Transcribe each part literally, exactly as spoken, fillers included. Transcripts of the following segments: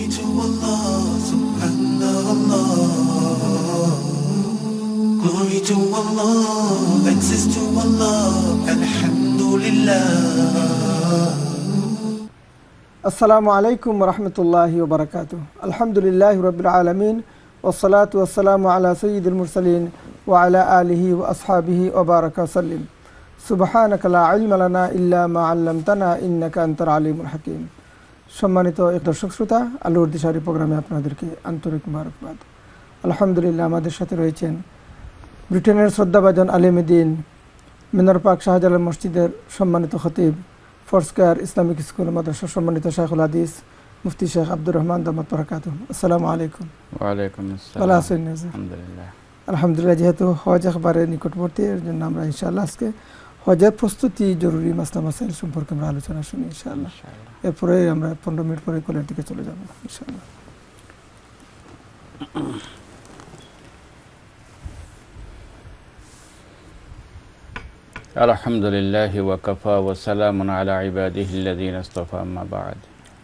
Glory to Allah, Subhanallah. Glory to Allah, thanks is to Allah, Alhamdulillah. Assalamu alaikum wa rahmatullahi wa barakatuh. Alhamdulillahi rabbil alamin. Wassalatu wassalamu ala sayyidil mursalin wa ala alihi wa ashabihi wa baraka sallim. Subhanaka la ilma lana illa ma 'allamtana innaka antal alimul hakim. সম্মানিত এক দর্শক শ্রোতা, আলোর দিশারি প্রোগ্রামে আপনাদেরকে আন্তরিক মোবারকবাদ। আলহামদুলিল্লাহ, আমাদের সাথে রয়েছেন ব্রিটেনের শ্রদ্ধাভাজন আলেম দ্বীন মিনার পাক শাহজালাল মসজিদের সম্মানিত খতিব, ফোরস্কয়ার ইসলামিক স্কুল মাদ্রাসার সম্মানিত শাইখুল হাদিস মুফতি শেখ আব্দুর রহমান দামাত বারাকাতুহু। আসসালামু আলাইকুম। ওয়া আলাইকুম আসসালাম। ভালো আছেন? আলহামদুলিল্লাহ। আলহামদুলিল্লাহ, যেহেতু হজ একবারে নিকটবর্তী, এর জন্য আমরা ইনশাআল্লাহ আজকে হজের প্রস্তুতি জরুরি মাসলা মাসাইল সম্পর্কে আমরা আলোচনা শুনি ইনশাআল্লাহ। এরপরে আমরা পনেরো মিনিট পরে কোলের দিকে চলে যাব ইনশাআল্লাহ। আলহামদুলিল্লাহি ওয়া কাফা ওয়া সালামুন আলা ইবাদিহিল্লাযীনা ইসতাফা, আম্মা বা'দ।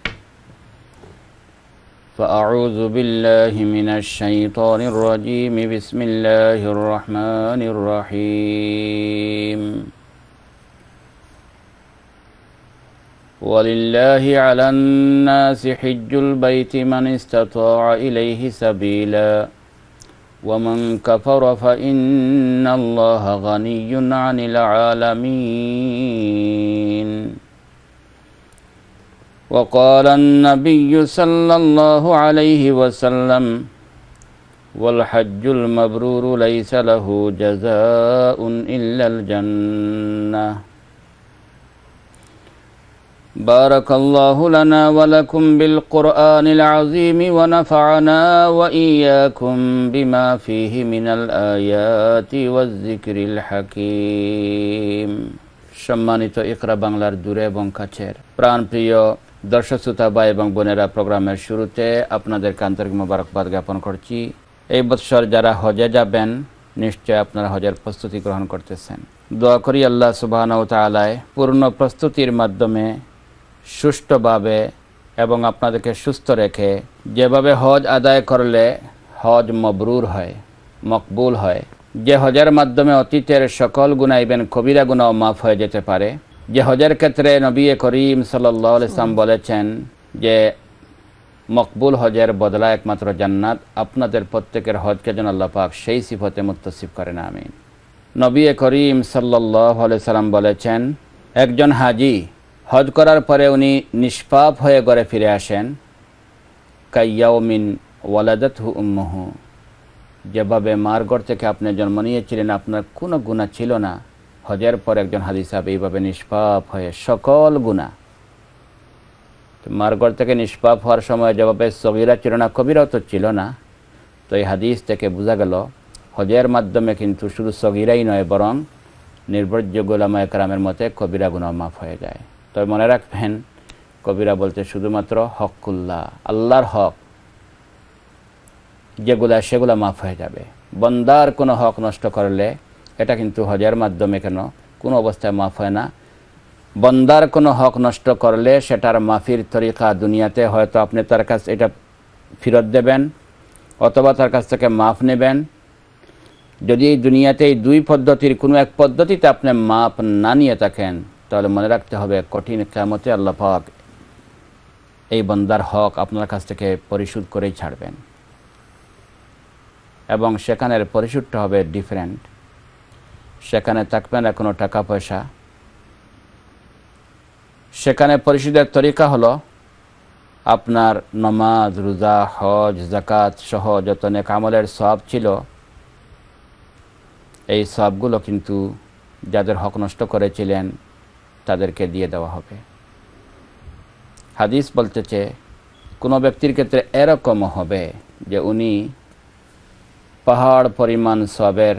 فأعوذ بالله من الشيطان الرجيم. بسم الله الرحمن الرحيم. ولله على الناس حج البيت من استطاع إليه سبيلا ومن كفر فإن الله غني عن العالمين. وقال النبي صلى الله عليه وسلم والحج المبرور ليس له جزاء إلا الجنة. بارك الله لنا ولكم بالقرآن العظيم ونفعنا وإياكم بما فيه من الآيات والذكر الحكيم. সম্মানিত ইকরা বাংলার দূরে এবং কাছের প্রাণপ্রিয় দর্শক শ্রোতা ভাই এবং বোনেরা, প্রোগ্রামের শুরুতে আপনাদেরকে আন্তরিক মোবারকবাদ জ্ঞাপন করছি। এই বছর যারা হজে যাবেন, নিশ্চয় আপনারা হজের প্রস্তুতি গ্রহণ করতেছেন। দোয়া করি আল্লাহ সুবহানাহু ওয়া তাআলা পূর্ণ প্রস্তুতির মাধ্যমে সুষ্ঠুভাবে এবং আপনাদেরকে সুস্থ রেখে যেভাবে হজ আদায় করলে হজ মবরুর হয়, মকবুল হয়, যে হজের মাধ্যমে অতীতের সকল গুনাহ ইবেন কবিরা গুনাহ মাফ হয়ে যেতে পারে, যে হজের ক্ষেত্রে নবী করিম সাল্লাল্লাহু আলাইহি ওয়াসাল্লাম বলেছেন যে মকবুল হজের বদলা একমাত্র জান্নাত, আপনাদের প্রত্যেকের হজকে যেন আল্লাহ পাক সেই সিফতে মুত্তাসিফ করেন, আমিন। নবী করিম সাল্লাল্লাহু আলাইহি ওয়াসাল্লাম বলেছেন, একজন হাজি হজ করার পরে উনি নিষ্পাপ হয়ে ঘরে ফিরে আসেন, কাইয়াউমিন ওয়ালাদাতহু উম্মুহু, যেভাবে মার ঘর থেকে আপনি জন্ম নিয়েছিলেন, আপনার কোনো গুনাহ ছিল না, হজের পর একজন হাজি সাহেব এইভাবে নিষ্পাপ হয়ে সকল গুনাহ, মার ঘর থেকে নিষ্পাপ হওয়ার সময় যেভাবে সগীরা ছিল না, কবিরাও তো ছিল না, তো এই হাদিস থেকে বোঝা গেল হজের মাধ্যমে কিন্তু শুধু সগীরাই নয়, বরং নির্ভরযোগ্য উলামা একরামের মতে কবিরা গুনাহ মাফ হয়ে যায়। তবে মনে রাখবেন, কবিরা বলতে শুধুমাত্র হকুল্লাহ, আল্লাহর হক যেগুলা সেগুলা মাফ হয়ে যাবে। বন্দার কোনো হক নষ্ট করলে এটা কিন্তু হজের মাধ্যমে কেন কোনো অবস্থায় মাফ হয় না। বন্দার কোনো হক নষ্ট করলে সেটার মাফির তরিকা দুনিয়াতে হয়তো আপনি তার কাছে এটা ফেরত দেবেন অথবা তার কাছ থেকে মাফ নেবেন। যদি এই দুনিয়াতে এই দুই পদ্ধতির কোনো এক পদ্ধতিতে আপনি মাফ না নিয়ে থাকেন, তাহলে মনে রাখতে হবে কঠিন কিয়ামতে আল্লাহ পাক এই বন্দার হক আপনার কাছ থেকে পরিশোধ করেই ছাড়বেন, এবং সেখানের পরিশোধটা হবে ডিফারেন্ট। সেখানে থাকবে না কোনো টাকা পয়সা, সেখানে পরিশোধের তরিকা হলো আপনার নামাজ, রোজা, হজ, যাকাত সহ যত নেক আমলের সওয়াব ছিল, এই সওয়াবগুলো কিন্তু যাদের হক নষ্ট করেছিলেন তাদেরকে দিয়ে দেওয়া হবে। হাদিস বলতেছে কোনো ব্যক্তির ক্ষেত্রে এরকমও হবে যে উনি পাহাড় পরিমাণ সওয়াবের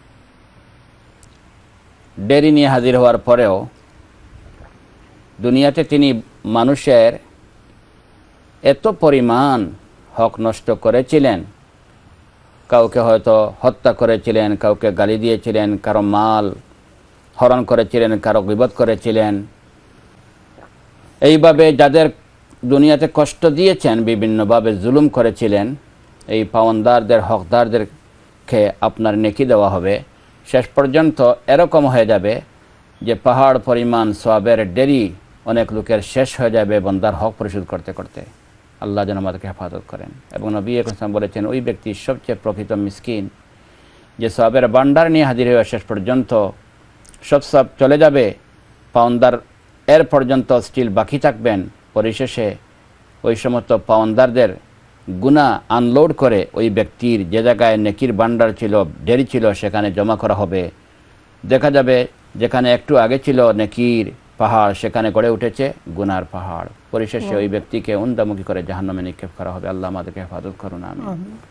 দেরি নিয়ে হাজির হওয়ার পরেও দুনিয়াতে তিনি মানুষের এত পরিমাণ হক নষ্ট করেছিলেন, কাউকে হয়তো হত্যা করেছিলেন, কাউকে গালি দিয়েছিলেন, কারো মাল হরণ করেছিলেন, কারো গীবত করেছিলেন, এইভাবে যাদের দুনিয়াতে কষ্ট দিয়েছেন, বিভিন্নভাবে জুলুম করেছিলেন, এই পাওয়ানদারদের হকদারদেরকে আপনার নেকি দেওয়া হবে। শেষ পর্যন্ত এরকম হয়ে যাবে যে পাহাড় পরিমাণ সওয়াবের দেরি অনেক লোকের শেষ হয়ে যাবে বন্দার হক পরিশোধ করতে করতে। আল্লাহ যেন আমাদেরকে হেফাজত করেন। এবং নবী আকরাম বলেছেন, ওই ব্যক্তি সবচেয়ে প্রকৃত মিসকিন যে সওয়াবের ভান্ডার নিয়ে হাজির হয়ে শেষ পর্যন্ত সব সব চলে যাবে, পাওয়ানদার এর পর্যন্ত স্টিল বাকি থাকবেন। পরিশেষে ওই সমস্ত পাওয়ানদারদের গুনাহ আনলোড করে ওই ব্যক্তির যে জায়গায় নেকির ভান্ডার ছিল, দেরি ছিল, সেখানে জমা করা হবে। দেখা যাবে যেখানে একটু আগে ছিল নেকির পাহাড়, সেখানে গড়ে উঠেছে গুনার পাহাড়। পরিশেষে ওই ব্যক্তিকে উন্দামুখী করে জাহান্নামে নিক্ষেপ করা হবে। আল্লাহ আমাদেরকে হেফাজত করুন, আমিন।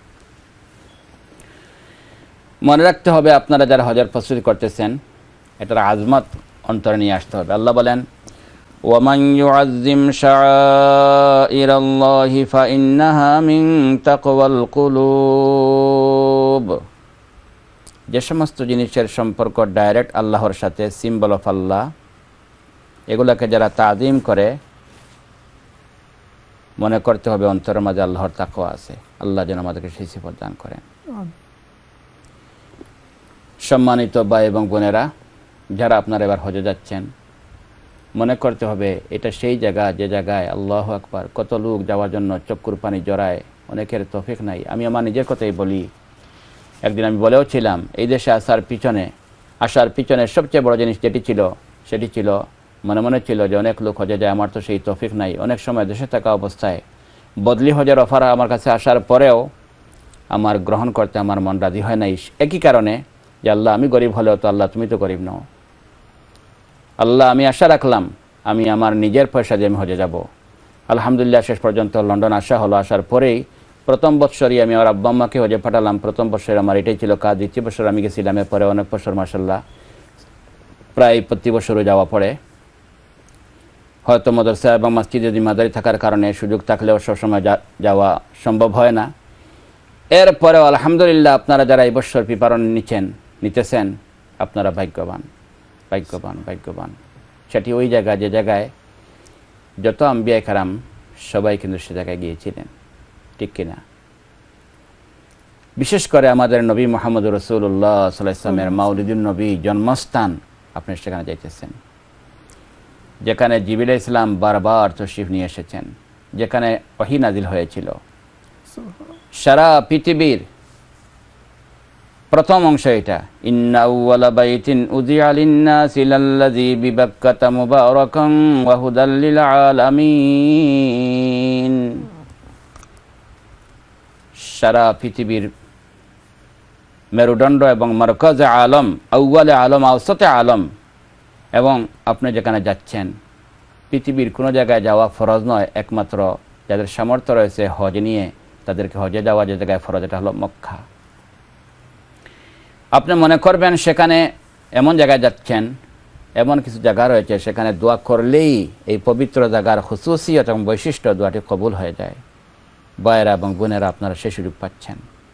মনে রাখতে হবে, আপনারা যারা হজের প্রস্তুতি করতেছেন, এটার আজমত অন্তরে নিয়ে আসতে হবে। আল্লাহ বলেন, ওয়ামান ইউআযযিম শাআইরাল্লাহি ফাইন্নাহা মিন তাকওয়াল কুলুব। যে সমস্ত জিনিসের সম্পর্ক ডাইরেক্ট আল্লাহর সাথে, সিম্বল অফ আল্লাহ, এগুলোকে যারা তাজিম করে, মনে করতে হবে অন্তরের মাঝে আল্লাহর তাকওয়া আছে। আল্লাহ যেন আমাদেরকে সেই সিফত দান করেন। সম্মানিত ভাই এবং বোনেরা, যারা আপনারা এবার হজে যাচ্ছেন, মনে করতে হবে এটা সেই জায়গা যে জায়গায় আল্লাহু আকবার কত লোক যাওয়ার জন্য চক্ষুর পানি জড়ায়, অনেকের তৌফিক নাই। আমি আমার নিজের কথাই বলি, একদিন আমি বলেও ছিলাম, এই দেশে আসার পিছনে আসার পিছনে সবচেয়ে বড় জিনিস যেটি ছিল সেটি ছিল মনে মনে ছিল যে অনেক লোক হজে যায়, আমার তো সেই তৌফিক নাই। অনেক সময় দেশে থাকা অবস্থায় বদলি হজের অফার আমার কাছে আসার পরেও আমার গ্রহণ করতে আমার মন রাজি হয় নাই। একই কারণে যে আল্লাহ, আমি গরিব হলেও তো আল্লাহ তুমি তো গরিব নও। আল্লাহ, আমি আশা রাখলাম আমি আমার নিজের পয়সা দিয়ে আমি হজে যাব। আলহামদুলিল্লাহ, শেষ পর্যন্ত লন্ডন আসা হলো। আসার পরেই প্রথম বৎসরই আমি আমার আব্বা আম্মাকে হজে পাঠালাম। প্রথম বৎসরে আমার এটাই ছিল কাজ। দ্বিতীয় বছর আমি গেছিলাম। এরপরে অনেক বছর মাশাআল্লাহ প্রায় প্রতি বছরও যাওয়া পড়ে। হয়তো মাদ্রাসা এবং মসজিদে জিম্মাদারি থাকার কারণে সুযোগ থাকলেও সবসময় যাওয়া সম্ভব হয় না। এরপরেও আলহামদুলিল্লাহ, আপনারা যারা এই বছর প্রিপারেশন নিচ্ছেন নিতেছেন, আপনারা ভাগ্যবান ভাগ্যবান ভাগ্যবান। সেটি ওই জায়গা যে জায়গায় যত আম্বিয়া কেরাম সবাই কিন্তু সে জায়গায় গিয়েছিলেন, ঠিক কিনা? বিশেষ করে আমাদের নবী মুহাম্মদ রাসূলুল্লাহ সাল্লাল্লাহু আলাইহি ওয়াসাল্লামের মাউলিদুন নবী জন্মস্থান, আপনি সেখানে যাইতেছেন, যেখানে জিবরিল ইসলাম বারবার তশরিফ নিয়ে এসেছেন, যেখানে ওহী নাজিল হয়েছিল। সারা পৃথিবীর প্রথম অংশ এটা, ইন্না আউওয়ালা বাইতিন উযিআ লিন-নাসি লাল্লাযী বিবাক্কাতা মুবারাকান ওয়া হুদাল লিল আলামিন। সারা পৃথিবীর মেরুদণ্ড এবং মারকাজে আলম, আউয়ালে আলম, আওসাতে আলম। এবং আপনি যেখানে যাচ্ছেন, পৃথিবীর কোনো জায়গায় যাওয়া ফরজ নয়, একমাত্র যাদের সামর্থ্য রয়েছে হজ নিয়ে তাদেরকে হজে যাওয়া যে জায়গায় ফরজ, এটা হলো মক্কা। আপনি মনে করবেন সেখানে এমন জায়গায় যাচ্ছেন, এমন কিছু জায়গা রয়েছে সেখানে দোয়া করলেই এই পবিত্র জায়গার খুসুসিয়ত এবং বৈশিষ্ট্য দোয়াটি কবুল হয়ে যায়। ভাইয়েরা এবং বোনেরা, আপনারা সেই সুযোগ পাচ্ছেন।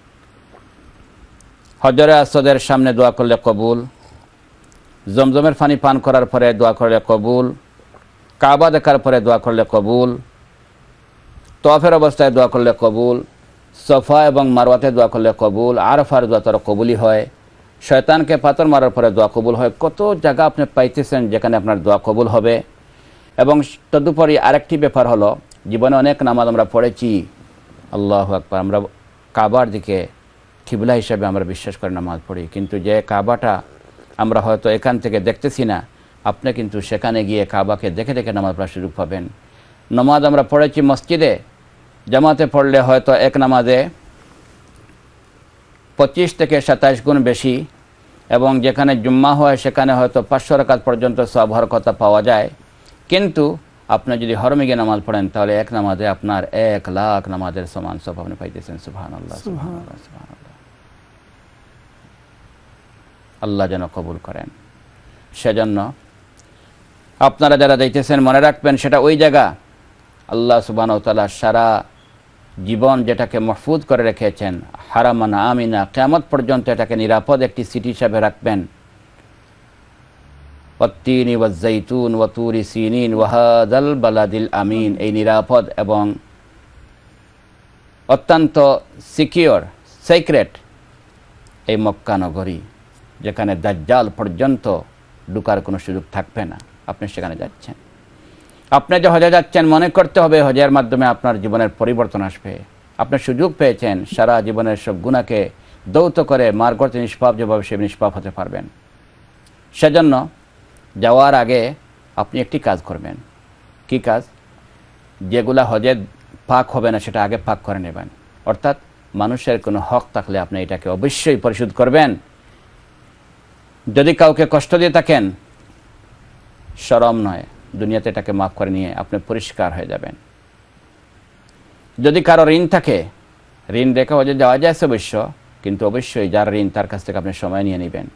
হজরে আসওয়াদের সামনে দোয়া করলে কবুল, জমজমের পানি পান করার পরে দোয়া করলে কবুল, কাবা দেখার পরে দোয়া করলে কবুল, তওয়াফের অবস্থায় দোয়া করলে কবুল, সফা এবং মারওয়াতে দোয়া করলে কবুল, আরাফার দোয়া তার কবুলই হয়, শয়তানকে পাথর মারার পরে দোয়া কবুল হয়। কত জায়গা আপনি পাইতেছেন যেখানে আপনার দোয়া কবুল হবে। এবং তদুপরি আরেকটি ব্যাপার হলো, জীবনে অনেক নামাজ আমরা পড়েছি, আল্লাহু আকবার, আমরা কাবার দিকে কিবলা হিসাবে আমরা বিশ্বাস করে নামাজ পড়ি, কিন্তু যে কাবাটা আমরা হয়তো এখান থেকে দেখতেছি না, আপনি কিন্তু সেখানে গিয়ে কাবাকে দেখে দেখে নামাজ পড়ার সুযোগ পাবেন। নামাজ আমরা পড়েছি মসজিদে, জামাতে পড়লে হয়তো এক নামাজে পঁচিশ থেকে সাতাইশ গুণ বেশি, এবং যেখানে জুম্মা হয় সেখানে হয়তো পাঁচশো রাকাত পর্যন্ত সওয়াব হওয়ার কথা পাওয়া যায়। কিন্তু আপনি যদি হরমে গিয়ে নামাজ পড়েন, তাহলে এক নামাজে আপনার এক লাখ নামাজের সমান সওয়াব আপনি পাইতেছেন। সুবহানাল্লাহ, সুবহানাল্লাহ, সুবহানাল্লাহ। আল্লাহ যেন কবুল করেন। সেজন্য আপনারা যারা যাইতেছেন মনে রাখবেন, সেটা ওই জায়গা আল্লাহ সুবহানাহু ওয়া তাআলা সারা জীবন যেটাকে মাহফুজ করে রেখেছেন, হারামান আমিনা, কিয়ামত পর্যন্ত এটাকে নিরাপদ একটি সিটি হিসাবে রাখবেন। ওয়াত্তিনি ওয়াজ্জাইতুন ওয়া তুরি সিনিন ওয়া হাযাল বালাদিল আমিন, এই নিরাপদ এবং অত্যন্ত সিকিউর সিক্রেট এই মক্কা নগরী, যেখানে দাজ্জাল পর্যন্ত ঢুকার কোনো সুযোগ থাকবে না। আপনি সেখানে যাচ্ছেন, আপনি যে হজে যাচ্ছেন মনে করতে হবে হজের মাধ্যমে আপনার জীবনের পরিবর্তন আসবে। আপনি সুযোগ পেয়েছেন সারা জীবনের সব গুনাহকে দৌত করে মার করতে নিষ্পাপ যেভাবে সে নিষ্পাপ হতে পারবেন। সেজন্য যাওয়ার আগে আপনি একটি কাজ করবেন। কি কাজ? যেগুলা হজে পাক হবে না সেটা আগে পাক করে নেবেন। অর্থাৎ মানুষের কোনো হক থাকলে আপনি এটাকে অবশ্যই পরিশোধ করবেন। যদি কাউকে কষ্ট দিয়ে থাকেন, শরম নয়, দুনিয়াতে এটাকে মাফ করে নিয়ে আপনি পরিষ্কার হয়ে যাবেন। যদি কারো ঋণ থাকে, ঋণ রেখে হজে যাওয়া যায় অবশ্য, কিন্তু অবশ্যই যার ঋণ তার কাছ থেকে আপনি সময় নিয়ে নেবেন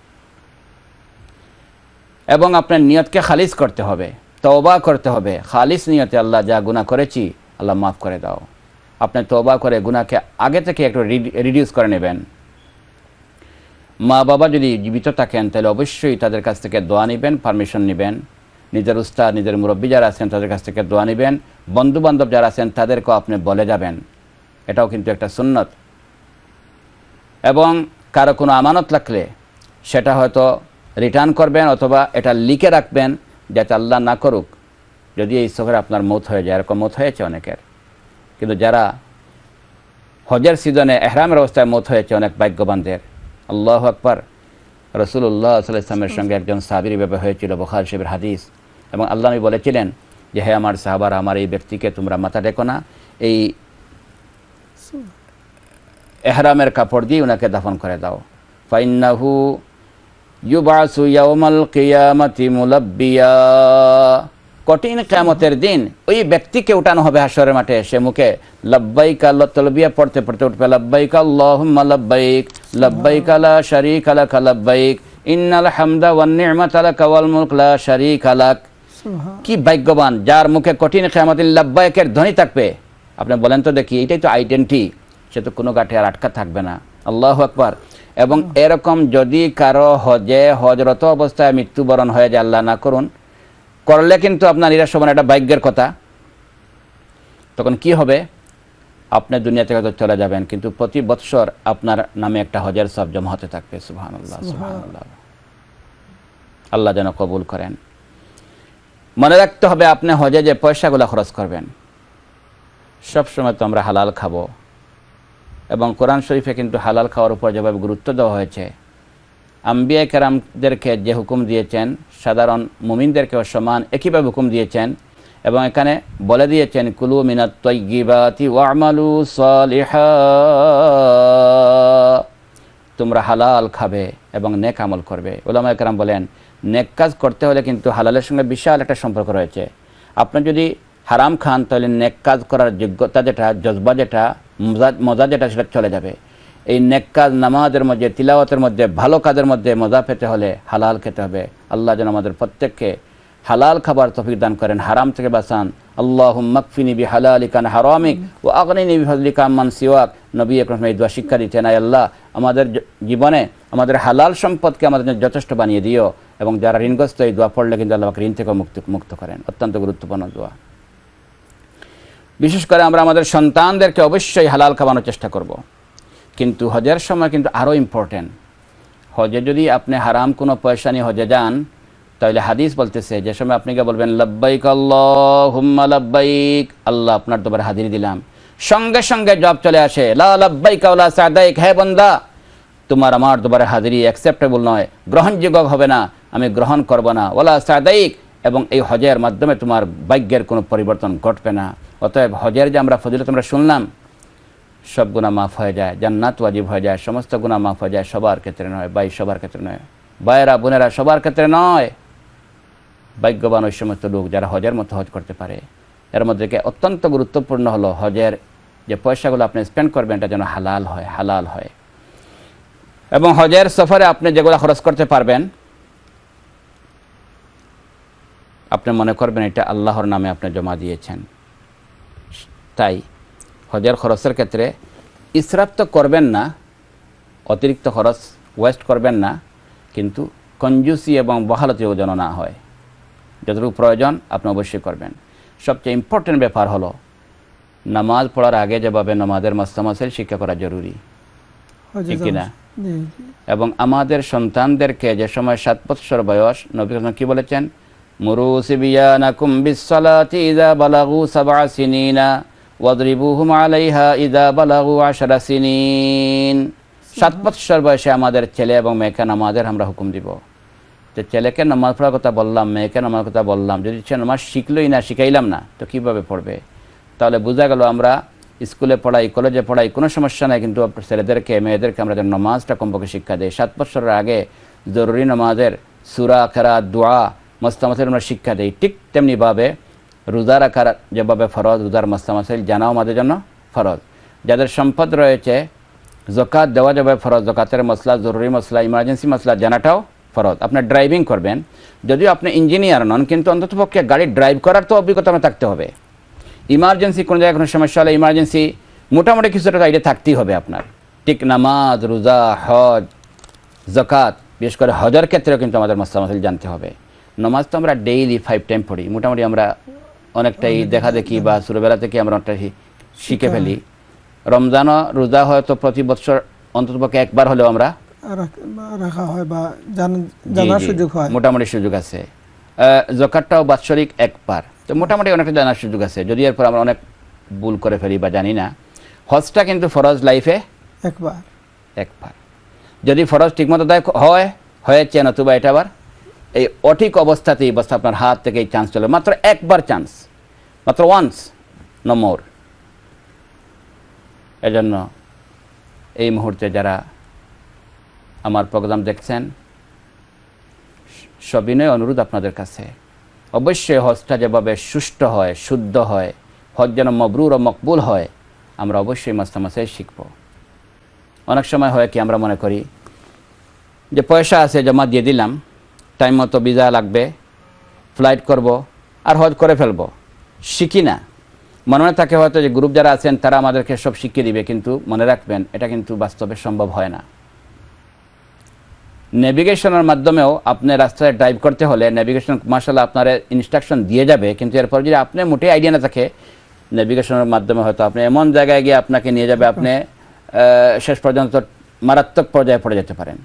এবং আপনার নিয়তকে খালিস করতে হবে, তওবা করতে হবে। খালিস নিয়তে আল্লাহ যা গুনাহ করেছি আল্লাহ মাফ করে দাও। আপনি তওবা করে গুনাহকে আগে থেকে একটু রিডিউস করে নেবেন। মা বাবা যদি জীবিত থাকেন তাহলে অবশ্যই তাদের কাছ থেকে দোয়া নেবেন, পারমিশন নেবেন। নিজের উস্তাদ, নিজের মুরব্বী যারা আছেন তাদের কাছ থেকে দোয়া নেবেন। বন্ধু বান্ধব যারা আছেন তাদেরকেও আপনি বলে যাবেন, এটাও কিন্তু একটা সুন্নত। এবং কারো কোনো আমানত লাগলে সেটা হয়তো রিটার্ন করবেন অথবা এটা লিখে রাখবেন, যাতে আল্লাহ না করুক যদি এই সফরে আপনার মৌত হয়ে যায়। এরকম মৌত হয়েছে অনেকের, কিন্তু যারা হজের সিজনে এহরামের অবস্থায় মৌত হয়েছে অনেক ভাগ্যবানদের। আল্লাহু আকবার। রাসূলুল্লাহ সাল্লাল্লাহু আলাইহি ওয়াসাল্লামের সঙ্গে একজন সাহাবীর ব্যাপার হয়েছিল, বুখারী শরীফের হাদিস। এবং আল্লাহ নবী বলেছিলেন যে হে আমার সাহাবারা, আমার এই ব্যক্তিকে তোমরা মাথা টেকো না, এই এহরামের কাপড় দিয়ে ওনাকে দাফন করে দাও। ফাইন্নাহু ইউবাসু ইয়াউমাল কিয়ামাতি মুলাব্বিয়া, কঠিন কিয়ামতের দিন ওই ব্যক্তিকে উঠানো হবে হাশরের মাঠে। সে মুখে লাব্বাইক আল্লাহ তালবিয়া পড়তে পড়তে উঠবে, লাব্বাইক আল্লাহুম্মা লাব্বাইক, লাব্বাইক লা শারীকা লাক লাব্বাইক, ইন্নাল হামদা ওয়ান নি'মাতা লাকা ওয়াল মুলক লা শারীকা লাক। কি ভাগ্যবান যার মুখে কঠিন কিয়ামতের লাব্বাইকের ধ্বনি থাকবে। আপনি বলেন তো দেখি, এটাই তো আইডেন্টি, সে তো কোনো গাঠে আর আটকা থাকবে না। আল্লাহু আকবার। এবং এরকম যদি কারো হজে হজরত অবস্থায় মৃত্যুবরণ হয়ে যায়, আল্লাহ না করুন, করলে কিন্তু আপনার নিরাশ হবেন, একটা ভাগ্যের কথা। তখন কি হবে? আপনি দুনিয়া থেকে তো চলে যাবেন, কিন্তু প্রতি বৎসর আপনার নামে একটা হজের সব জমা হতে থাকবে। সুবহানাল্লাহ, সুবহানাল্লাহ। আল্লাহ যেন কবুল করেন। মনে রাখতে হবে আপনি হজে যে পয়সাগুলো খরচ করবেন, সবসময় তো আমরা হালাল খাবো, এবং কোরআন শরীফে কিন্তু হালাল খাওয়ার উপর যেভাবে গুরুত্ব দেওয়া হয়েছে, আম্বিয়া কেরামদেরকে যে হুকুম দিয়েছেন সাধারণ মুমিনদেরকেও সমান একইভাবে হুকুম দিয়েছেন। এবং এখানে বলে দিয়েছেন কুলু মিনাত তাইয়্যিবাতি ওয়া'মালু সালিহা, তোমরা হালাল খাবে এবং নেক আমল করবে। উলামায়ে কেরাম বলেন নেক কাজ করতে হলে কিন্তু হালালের সঙ্গে বিশাল একটা সম্পর্ক রয়েছে। আপনি যদি হারাম খান তাহলে নেক কাজ করার যোগ্যতা যেটা, জজবা যেটা, মজা যেটা, সেটা চলে যাবে। এই নেক কাজ, নামাজের মধ্যে, তিলাওয়াতের মধ্যে, ভালো কাজের মধ্যে মজা পেতে হলে হালাল খেতে হবে। আল্লাহ যেন আমাদের প্রত্যেককে হালাল খাবার তৌফিক দান করেন, হারাম থেকে বাঁচান। আল্লাহুম্মা কফিনি বিহালালিকা আন হারামিক ওয়া আগনিনি বিফাদলিকা আম্মান সিওয়াক। নবী আকরাম এই দোয়া শিক্ষা দিতেন, আয় আল্লাহ আমাদের জীবনে আমাদের হালাল সম্পদকে আমাদের জন্য যথেষ্ট বানিয়ে দিও। এবং যারা ঋণগ্রস্ত এই দোয়া পড়লে কিন্তু আল্লাহ ঋণ থেকে মুক্ত মুক্ত করেন। অত্যন্ত গুরুত্বপূর্ণ দোয়া। বিশেষ করে আমরা আমাদের সন্তানদেরকে অবশ্যই হালাল খাওয়ানোর চেষ্টা করব, কিন্তু হজের সময় কিন্তু আরও ইম্পর্টেন্ট। হজে যদি আপনি হারাম কোনো পয়সা নিয়ে হজে যান, তাহলে হাদিস বলতেছে যে সময় আপনি গিয়ে বলবেন লাব্বাইক আল্লাহুম্মা লাব্বাইক, আল্লাহ আপনার দরবারে হাজির দিলাম, সঙ্গে সঙ্গে জবাব চলে আসে লা লাব্বাইক ওয়া লা সাদাইক, হে বান্দা তোমার আমার দরবারে হাজিরি অ্যাকসেপ্টেবল নয়, গ্রহণযোগ্য হবে না, আমি গ্রহণ করব না। ওয়ালা সাদাইক, এবং এই হজের মাধ্যমে তোমার ভাগ্যের কোনো পরিবর্তন ঘটবে না। অতএব হজের যে আমরা ফজিলত আমরা শুনলাম, সব গুনাহ মাফ হয়ে যায়, জান্নাত ওয়াজিব হয়ে যায়, সমস্ত গুনাহ মাফ হয়ে যায়। সবার ক্ষেত্রে নয় ভাই, সবার ক্ষেত্রে নয়, ভাইয়েরা বোনেরা, সবার ক্ষেত্রে নয়। ভাগ্যবান ওই সমস্ত লোক যারা হজের মতো হজ করতে পারে। এর মধ্যে অত্যন্ত গুরুত্বপূর্ণ হলো হজের যে পয়সাগুলো আপনি স্পেন্ড করবেন এটা যেন হালাল হয়, হালাল হয়। এবং হজের সফরে আপনি যেগুলো খরচ করতে পারবেন, আপনি মনে করবেন এটা আল্লাহর নামে আপনি জমা দিয়েছেন। তাই হজের খরচের ক্ষেত্রে ইসরাফ তো করবেন না, অতিরিক্ত খরচ ওয়েস্ট করবেন না, কিন্তু কঞ্জুসি এবং বহালতিও যেন না হয়। যতটুকু প্রয়োজন আপনি অবশ্যই করবেন। সবচেয়ে ইম্পর্টেন্ট ব্যাপার হলো নামাজ পড়ার আগে যেভাবে নামাজের মাসলা-মাসাইল শিক্ষা করা জরুরি, ঠিক কিনা? এবং আমাদের সন্তানদেরকে যে সময় সাত বছর বয়স, নবী কি বলেছেন? মুরু সিবিয়ানাকুম বিসসালাতি ইযা বালাগু সাবআ সিনিনা ওয়াদরিবুহুম আলাইহা ইযা বালাগু আশরা সিনিন। সাত বছর বয়সে আমাদের ছেলে এবং মেয়েকে নামাজের আমরা হুকুম দিব। তো ছেলেকে নামাজ পড়ার কথা বললাম, মেয়েকে নামাজ কথা বললাম, যদি সে নামাজ শিখলই না, শিখাইলাম না, তো কীভাবে পড়বে? তাহলে বোঝা গেল আমরা স্কুলে পড়াই, কলেজে পড়াই, কোনো সমস্যা নাই, কিন্তু ছেলেদেরকে মেয়েদেরকে আমরা যেন নামাজটা কমপক্ষে শিক্ষা দেয়। সাত বছরের আগে জরুরি নামাজের সূরা, কিরাত, দোয়া, মাসলা-মাসাইল আমরা শিক্ষা দেই। ঠিক তেমনিভাবে রোজা রাখার যেভাবে ফরজ, রোজার মাসলা-মাসাইল জানাও আমাদের জন্য ফরজ। যাদের সম্পদ রয়েছে যাকাত দেওয়া যাবে ফরজ, যাকাতের মশলা, জরুরি মশলা, ইমার্জেন্সি মশলা জানাটাও ফরজ। আপনি ড্রাইভিং করবেন, যদিও আপনি ইঞ্জিনিয়ার নন, কিন্তু অন্ততপক্ষে গাড়ি ড্রাইভ করার তো অভিজ্ঞতা আপনার থাকতে হবে। ইমার্জেন্সি কোনো জায়গায় কোনো সমস্যা হলে ইমার্জেন্সি মোটামুটি কিছুটা আইডিয়া থাকতেই হবে আপনার। ঠিক নামাজ, রোজা, হজ, যাকাত, বিশেষ করে হজের ক্ষেত্রেও কিন্তু আমাদের মাসলা-মাসাইল জানতে হবে। নামাজ তো আমরা ডেইলি ফাইভ টাইম পড়ি, মোটামুটি আমরা অনেকটাই দেখা দেখি বা ছোটোবেলা থেকে আমরা অনেকটাই শিখে ফেলি। রমজানও রোজা হয়তো প্রতি বছর অন্ততপক্ষে একবার হলেও আমরা রাখা হয় বা জানার সুযোগ হয়, মোটামুটি সুযোগ আছে। যাকাতটাও বাৎসরিক একবার, তো মোটামুটি অনেকটা জানার সুযোগ আছে, যদি এরপর আমরা অনেক ভুল করে ফেলি বা জানি না। হজটা কিন্তু ফরজ লাইফে একবার একবার যদি ফরজ ঠিকমতো দায় হয় হয়েছে, নতুবা এটা আবার এই অঠিক অবস্থাতেই বস্তা আপনার হাত থেকে এই চান্স চলে, মাত্র একবার চান্স, মাত্র ওয়ান্স, নো মোর। এজন্য এই মুহূর্তে যারা আমার প্রোগ্রাম দেখছেন, সবিনয় অনুরোধ আপনাদের কাছে, অবশ্যই হজটা যেভাবে সুষ্ঠু হয়, শুদ্ধ হয়, হজ যেন মবরুর ও মকবুল হয়, আমরা অবশ্যই মাসলা-মাসাইল শিখব। অনেক সময় হয় কি, আমরা মনে করি যে পয়সা আছে, জমা দিয়ে দিলাম, টাইম মতো ভিসা লাগবে, ফ্লাইট করব আর হজ করে ফেলবো, শিখি না। মনে মনে থাকে হয়তো যে গ্রুপ যারা আছেন তারা আমাদেরকে সব শিখিয়ে দিবে, কিন্তু মনে রাখবেন এটা কিন্তু বাস্তবে সম্ভব হয় না। নেভিগেশনের মাধ্যমেও আপনি রাস্তায় ড্রাইভ করতে হলে নেভিগেশন মাশাআল্লাহ আপনার ইনস্ট্রাকশন দিয়ে যাবে, কিন্তু এরপর যদি আপনি মোটেই আইডিয়া না থাকে, নেভিগেশনের মাধ্যমে হয়তো আপনি এমন জায়গায় গিয়ে আপনাকে নিয়ে যাবে, আপনি শেষ পর্যন্ত মারাত্মক পর্যায়ে পড়ে যেতে পারেন।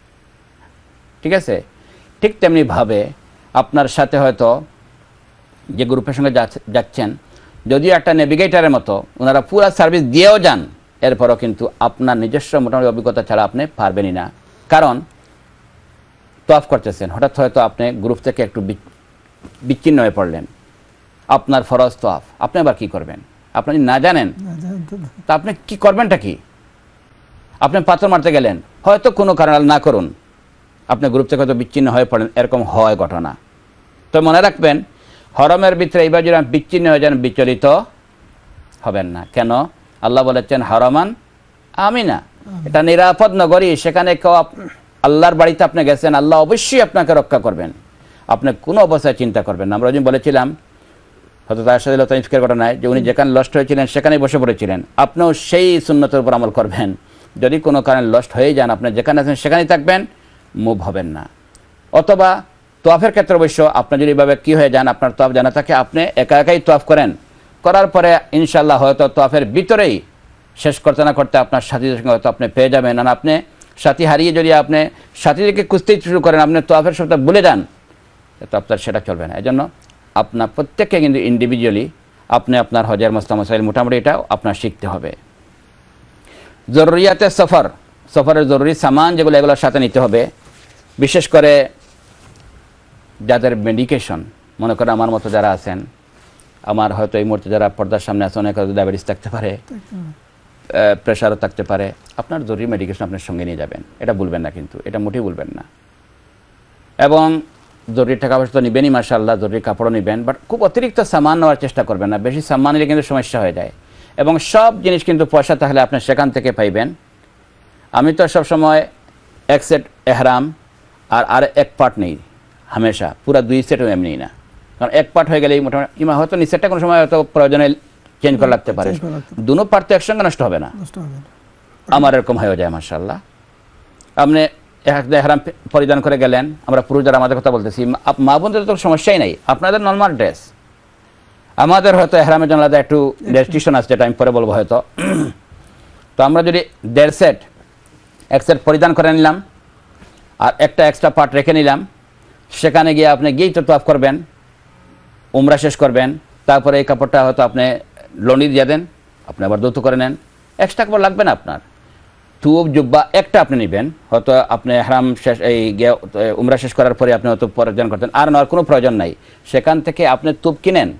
ঠিক আছে? ঠিক তেমনিভাবে আপনার সাথে হয়তো যে গ্রুপের সঙ্গে যাচ্ছেন, যদিও একটা নেভিগেটরের মতো ওনারা পুরা সার্ভিস দিয়েও যান, এরপরও কিন্তু আপনার নিজস্ব মোটামুটি অভিজ্ঞতা ছাড়া আপনি পারবেনই না। কারণ তওয়াফ করতেছেন, হঠাৎ হয়তো আপনি গ্রুপ থেকে একটু বিচ্ছিন্ন হয়ে পড়লেন, আপনার ফরজ তওয়াফ, আপনি আবার কী করবেন? আপনি না জানেন তা আপনি কি করবেনটা কি? আপনি পাথর মারতে গেলেন, হয়তো কোনো কারণ না করুন আপনি গ্রুপ থেকে হয়তো বিচ্ছিন্ন হয়ে পড়েন, এরকম হয় ঘটনা। তো মনে রাখবেন, হরমের ভিতরে এইবার যদি বিচ্ছিন্ন হয়ে যান, বিচলিত হবেন না। কেন? আল্লাহ বলেছেন হরমান আমিনা, এটা নিরাপদ নগরী, সেখানে কেউ আল্লাহর বাড়িতে আপনি গেছেন, আল্লাহ অবশ্যই আপনাকে রক্ষা করবেন, আপনি কোনো অবস্থায় চিন্তা করবেন না। আমরা যদি বলেছিলাম হয়তো তার সাথে লতাইফের ঘটনায় যে উনি যেখানে লস্ট হয়েছিলেন সেখানেই বসে পড়েছিলেন, আপনিও সেই সুন্নতের উপর আমল করবেন। যদি কোনো কারণে লস্ট হয়ে যান, আপনি যেখানে আছেন সেখানেই থাকবেন, মুভ হবেন না। অথবা তোয়াফের ক্ষেত্রে অবশ্য আপনি যদি এভাবে কী হয়ে যান, আপনার তোয়াফ জানা থাকে, আপনি একা একাই তোয়াফ করেন, করার পরে ইনশাল্লাহ হয়তো তোয়াফের ভিতরেই শেষ করতে না করতে আপনার সাথীদের সঙ্গে হয়তো আপনি পেয়ে যাবেন। আর আপনি সাথী হারিয়ে যদি আপনি সাথীদেরকে খুঁজতে শুরু করেন, আপনি তোয়াফের সবটা ভুলে যান, তো আপনার সেটা চলবে না। এই জন্য আপনার প্রত্যেককে কিন্তু ইন্ডিভিজুয়ালি আপনি আপনার হজের মাসলা-মাসাইল মোটামুটি এটাও আপনার শিখতে হবে। জরুরিয়াতে সফর, সফরের জরুরি সামান যেগুলো, এগুলোর সাথে নিতে হবে। বিশেষ করে যাদের মেডিকেশন, মনে করেন আমার মতো যারা আছেন, আমার হয়তো এই মুহূর্তে যারা পর্দার সামনে আছে, অনেক হয়তো ডায়াবেটিস থাকতে পারে, প্রেশারও থাকতে পারে, আপনার জরুরি মেডিকেশন আপনার সঙ্গে নিয়ে যাবেন, এটা ভুলবেন না, কিন্তু এটা মোটেই ভুলবেন না। এবং জরুরি টাকা পয়সা তো নেবেনই মাশাআল্লাহ, জরুরি কাপড়ও নেবেন, বাট খুব অতিরিক্ত সামান নেওয়ার চেষ্টা করবেন না, বেশি সামান নিলে কিন্তু সমস্যা হয়ে যায়। এবং সব জিনিস কিন্তু পয়সা তাহলে আপনি সেখান থেকে পাইবেন। আমি তো সবসময় এক সেট এহরাম আর আর এক পার্ট নেই, হামেশা পুরা দুই সেটও এমনি না, কারণ এক পার্ট হয়ে গেলেই মোটামুটি ইমা হয়তো নিচেরটা কোনো সময় হয়তো প্রয়োজনে চেঞ্জ করা লাগতে পারে, দুনো পার্ট তো একসঙ্গে নষ্ট হবে না, আমার এরকম হয়ে যায় মাশাআল্লাহ। আপনি এহরাম পরিধান করে গেলেন, আমরা পুরুষরা আমাদের কথা বলতেছি, মা বোনদের তো সমস্যাই নাই, আপনাদের নর্মাল ড্রেস, আমাদের হয়তো এহরামের জন্য আলাদা একটু রেস্ট্রিকশন আছে, যেটা আমি পরে বলবো হয়তো। তো আমরা যদি দেড় সেট এক সেট পরিধান করে নিলাম আর একটা এক্সট্রা পার্ট রেখে নিলাম, সেখানে গিয়ে আপনি গিয়েই তো তওয়াফ করবেন, উমরা শেষ করবেন, তারপরে এই কাপড়টা হয়তো আপনি লন্ডি দিয়ে দেন, আপনি আবার দৌত করে নেন, এক্সট্রা কাপড় লাগবে না আপনার। তুব জুব্বা একটা আপনি নেবেন, হয়তো আপনি হারাম শেষ এই উমরা শেষ করার পরে আপনি হয়তো পরিধান করতেন, আর নেওয়ার কোনো প্রয়োজন নাই। সেখান থেকে আপনি তুব কিনেন,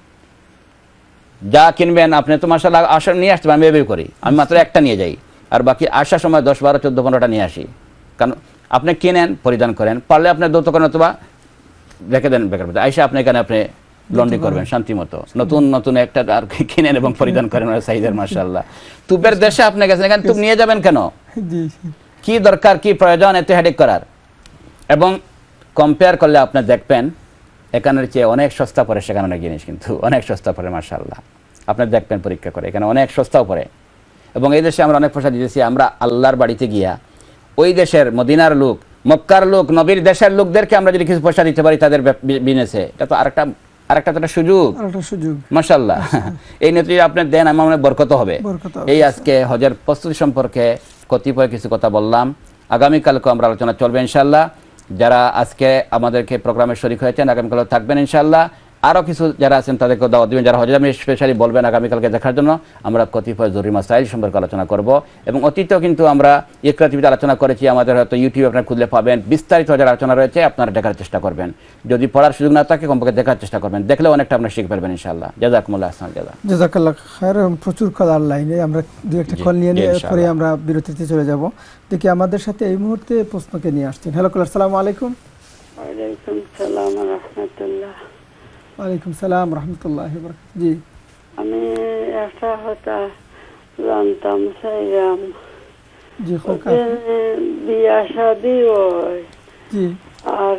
যা কিনবেন আপনি তো মাশাআল্লাহ আসা নিয়ে আসতে আমি ভেবে করি, আমি মাত্র একটা নিয়ে যাই, আর বাকি আসার সময় দশ বারো চোদ্দো পনেরোটা নিয়ে আসি। কারণ আপনি কিনেন, পরিধান করেন, পারলে আপনি দৌত করেন অথবা রেখে দেন বেকার পড়তে, আইসা আপনি এখানে আপনি লন্ডি করবেন শান্তি মতো, নতুন নতুন একটা আর কিনেন এবং পরিধান করেন সাইজের। মাশাআল্লাহ, তুবের দেশে আপনি গেছেন, এখানে তুব নিয়ে যাবেন কেন, কি দরকার, কি প্রয়োজন এত হেডেক করার? এবং কম্পেয়ার করলে আপনি দেখবেন এখানের চেয়ে অনেক সস্তা পড়ে সেখানে অনেক জিনিস, কিন্তু অনেক সস্তা পড়ে মাশাআল্লাহ, আপনি দেখবেন পরীক্ষা করে, এখানে অনেক সস্তাও পড়ে। এবং এই দেশে আমরা অনেক পয়সা দিতেছি, আমরা আল্লাহর বাড়িতে গিয়া ওই দেশের মদিনার লোক, মক্কার লোক, নবীর দেশের লোকদেরকে আমরা যদি কিছু পয়সা দিতে পারি তাদের বিজনেসে, এটা তো আরেকটা আরেকটা তো একটা সুযোগ, সুযোগ মাশাআল্লাহ। এই নেত্রী আপনি দেন, আমার মনে বরকত হবে। এই আজকে হজের প্রস্তুতি সম্পর্কে কতিপয় কিছু কথা বললাম, আগামীকালকে আমরা আলোচনা চলবে ইনশাআল্লাহ। যারা আজকে আমাদেরকে প্রোগ্রামে শরীক হয়েছেন আগামীকাল থাকবেন ইনশাআল্লাহ, আরও কিছু যারা আছেন তাদেরকে দাওয়াত দিবেন, যারা হজে আমি স্পেশালি বলবেন আগামীকালকে দেখার জন্য। আমরা কতিপয় জরুরি মাসাইল সম্পর্কে আলোচনা করব, এবং অতীতেও কিন্তু আমরা ইকরা টিভিতে আলোচনা করেছি, আমাদের হয়তো ইউটিউব আপনারা খুঁজলে পাবেন, বিস্তারিত হজের আলোচনা রয়েছে, আপনারা দেখার চেষ্টা করবেন, যদি পড়ার সুযোগ না থাকে কমপক্ষে দেখার চেষ্টা করবেন, দেখলে অনেকটা আপনারা শিখে ফেলবেন ইনশাআল্লাহ। জাযাকুমুল্লাহ আহসান জাযা। জাযাকাল্লাহ খায়র। প্রচুর কলার লাইনে আমরা দুই একটা কল নিয়ে নিয়ে পরে আমরা বিরতিতে চলে যাব। দেখি আমাদের সাথে এই মুহূর্তে প্রশ্নকে নিয়ে আসছেন। হ্যালো কলার, আসসালামু আলাইকুম। ওয়ালাইকুম সালাম ওয়া রাহমাতুল্লাহ। ওয়ালাইকুম সালাম রাহমাতুল্লাহি ওয়া বারাকাতুহু। জি, আমি একটা কথা জানতাম চাইলাম। জি খোকা, বিয়া শাদী হয়, জি, আর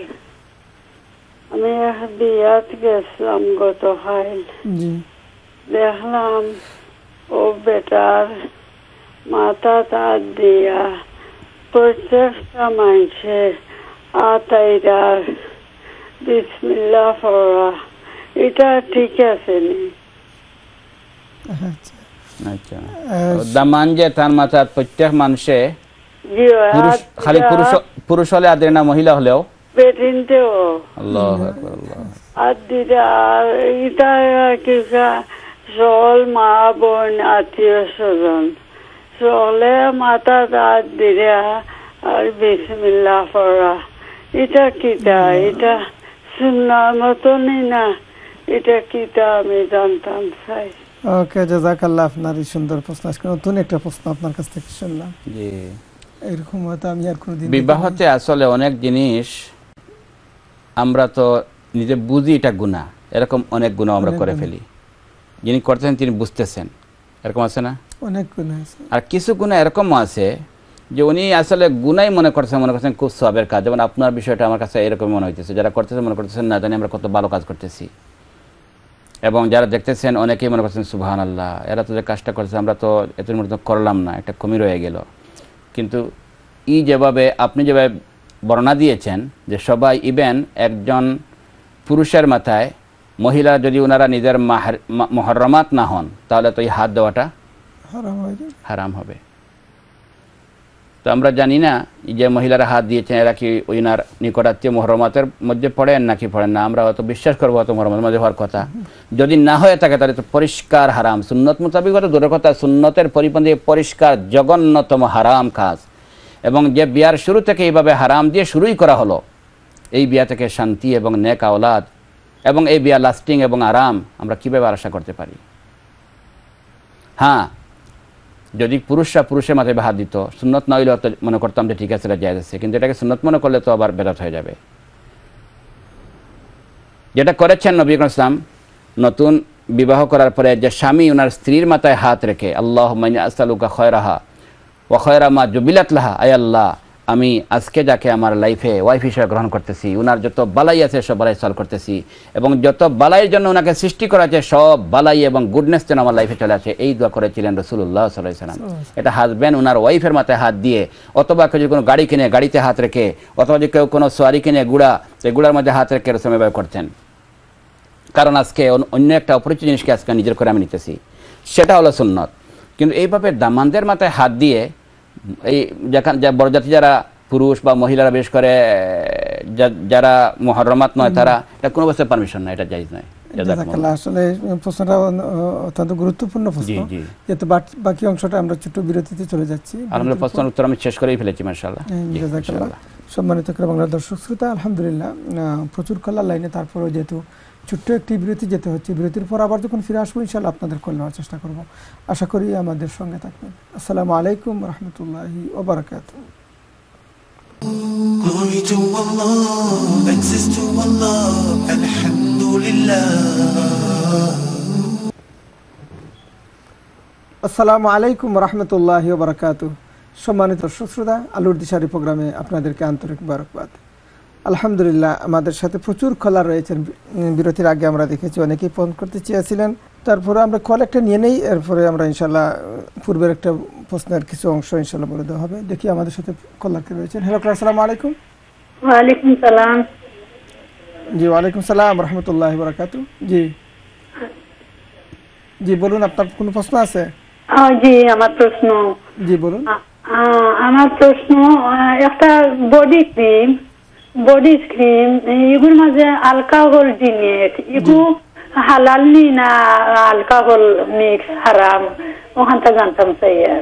আমি বিয়াত গেছিলাম গতকাল, জি, দেখলাম ও বেটার মাথা তার দিয়া প্রত্যেকটা মানুষে আতাইরার বিসমিল্লাহ পড়া, এটা ঠিক আছে নি? আচ্ছা আচ্ছা, দামান যে তার মাথার প্রত্যেক মানুষে খালি পুরুষ পুরুষ হলে আদরে না, মহিলা হলেও বেটিনতেও আল্লাহু আকবার আল্লাহ আর দিদা, এটা কিসা সকল মা বোন আত্মীয় স্বজন সকলে মাথা তার দিয়া আর বিসমিল্লাহ পড়া, এটা কিতা? এটা সুন্নাহর মতনই না? এটা কিতা আমি জানতাম চাই। ওকে, জাযাকাল্লাহ। আপনার এই সুন্দর প্রশ্ন, আজকে নতুন একটা প্রশ্ন আপনার কাছ থেকে শুনলাম। জি, এরকম হয়তো আমি আর কোনোদিন বিবাহতে আসলে অনেক জিনিস আমরা তো নিজে বুঝি এটা গুনাহ, এরকম অনেক গুনাহ আমরা করে ফেলি, যিনি করতেছেন তিনি বুঝতেছেন, এরকম আছে না? অনেক গুনাহ আছে। আর কিছু গুনাহ এরকম আছে যে উনি আসলে গুনাই মনে করছেন, মনে করছেন খুব সওয়াবের কাজ। যেমন আপনার বিষয়টা আমার কাছে এরকম মনে হইতেছে, যারা করতেছেন মনে করতেছেন না জানি আমরা কত ভালো কাজ করতেছি, এবং যারা দেখতেছেন অনেকেই মনে করছেন সুবহানাল্লাহ, এরা তো যে কাজটা করছে আমরা তো এত মতো করলাম না, একটা কমি রয়ে গেল। কিন্তু ই যেভাবে আপনি যেভাবে বর্ণনা দিয়েছেন যে সবাই, ইভেন একজন পুরুষের মাথায় মহিলা যদি ওনারা নিজের মুহররমাত না হন, তাহলে তো এই হাত দেওয়াটা হারাম হবে। তো আমরা জানি না যে মহিলারা হাত দিয়েছেন এরা কি ওনার নিকটাত্মীয় মুহররমাতের মধ্যে পড়েন নাকি পড়েন না, আমরা হয়তো বিশ্বাস করবো হয়তো মুহররমাতের মধ্যে হওয়ার কথা। যদি না হয়ে থাকে তাহলে তো পরিষ্কার হারাম, সুন্নত মোতাবিক হয়তো দূরের কথা, সুন্নতের পরিপন্থী পরিষ্কার জঘন্যতম হারাম কাজ। এবং যে বিয়ার শুরু থেকে এইভাবে হারাম দিয়ে শুরুই করা হলো, এই বিয়া থেকে শান্তি এবং নেক আওলাদ এবং এই বিয়া লাস্টিং এবং আরাম আমরা কীভাবে আশা করতে পারি? হ্যাঁ, যদি পুরুষরা পুরুষের মাথায় হাত দিত, সুন্নত না হইলে মনে করতাম যে ঠিক আছে এটা জায়েজ আছে, কিন্তু এটাকে সুন্নত মনে করলে তো আবার বেদাত হয়ে যাবে। যেটা করেছেন নবী করিম সাল্লাল্লাহু আলাইহি ওয়াসাল্লাম, নতুন বিবাহ করার পরে যে স্বামী ওনার স্ত্রীর মাথায় হাত রেখে আল্লাহুম্মা ইন্নী আসআলুকা খায়রাহা ওয়া খায়রা মা জুবিলাত লাহা, আয় আল্লাহ আমি আজকে যাকে আমার লাইফে ওয়াইফ হিসেবে গ্রহণ করতেছি উনার যত বালাই আছে সব বালাই সলভ করতেছি এবং যত বালাইয়ের জন্য ওনাকে সৃষ্টি করা আছে সব বালাই এবং গুডনেস যেন আমার লাইফে চলে আসে, এই দোয়া করেছিলেন রাসূলুল্লাহ সাল্লাল্লাহু আলাইহি ওয়াসাল্লাম। এটা হাজব্যান্ড ওনার ওয়াইফের মাথায় হাত দিয়ে, অথবা কেউ যদি কোনো গাড়ি কিনে গাড়িতে হাত রেখে, অথবা যদি কেউ কোনো সোয়ারি কিনে গুড়া, সেই গুড়ার মধ্যে হাত রেখে রাসূল ব্যবহার করতেন। কারণ আজকে অন্য একটা অপরিচিত জিনিসকে আজকে নিজের করে আমি নিতেছি, সেটা হলো সুন্নত। কিন্তু এইভাবে দামানদের মাথায় হাত দিয়ে এই যেখানে যা বরযাত্রী যারা পুরুষ বা মহিলারা বিশেষ করে যারা মুহররমাত নয় তারা এটা কোনো অবস্থায় পারমিশন না, এটা জায়েজ নয়। আসলে প্রশ্নটা অত্যন্ত গুরুত্বপূর্ণ প্রশ্ন, যেহেতু বাকি অংশটা আমরা ছোট বিরতিতে চলে যাচ্ছি। আলহামদুলিল্লাহ প্রশ্নের উত্তর আমি শেষ করেই ফেলেছি মাশাআল্লাহ। সম্মানিত বাংলা দর্শক শ্রোতা, আলহামদুলিল্লাহ প্রচুর কল্যাণ লাইনে, তারপরে যেহেতু ছোট্ট একটি বিরতি যেতে হচ্ছে, বিরতির পর আবার যখন ফিরে আসবো ইনশাআল্লাহ আপনাদের কল নেওয়ার চেষ্টা করব। আশা করি আমাদের সঙ্গে থাকবেন। আসসালামু আলাইকুম রহমতুল্লাহি ওয়া বারাকাতুহু। Glory to Allah, thanks to Allah, Alhamdulillah. আসসালামু আলাইকুম রহমতুল্লাহি ওয়া বারাকাতুহু। সম্মানিত দর্শক শ্রোতা, আলোর দিশারি প্রোগ্রামে আপনাদেরকে আন্তরিক বারকবাদ। আলহামদুলিল্লাহ আমাদের সাথে প্রচুর কলার রয়েছেন। বিরতির আগে আমরা দেখেছি অনেকেই ফোন করতে চেয়েছিলেন, তারপরে আমরা কল একটা নিয়ে নেই, এরপরে আমরা ইনশাল্লাহ পূর্বের একটা প্রশ্নের কিছু অংশ ইনশাল্লাহ বলে দেওয়া হবে। দেখি আমাদের সাথে কলার কে রয়েছেন। হ্যালো, আসসালামু আলাইকুম। ওয়ালাইকুম সালাম। জি ওয়ালাইকুম সালাম রহমতুল্লাহি ওয়া বারাকাতুহু। জি জি বলুন, আপনার কোনো প্রশ্ন আছে? জি আমার প্রশ্ন। জি বলুন। আমার প্রশ্ন, একটা বডি ক্রিম বডি ক্রিম এগুলোর মাঝে অ্যালকোহল জিনিস, এগুলো হালাল নি না অ্যালকোহল মিক্স হারাম? ওখানটা জানতাম চাই। আর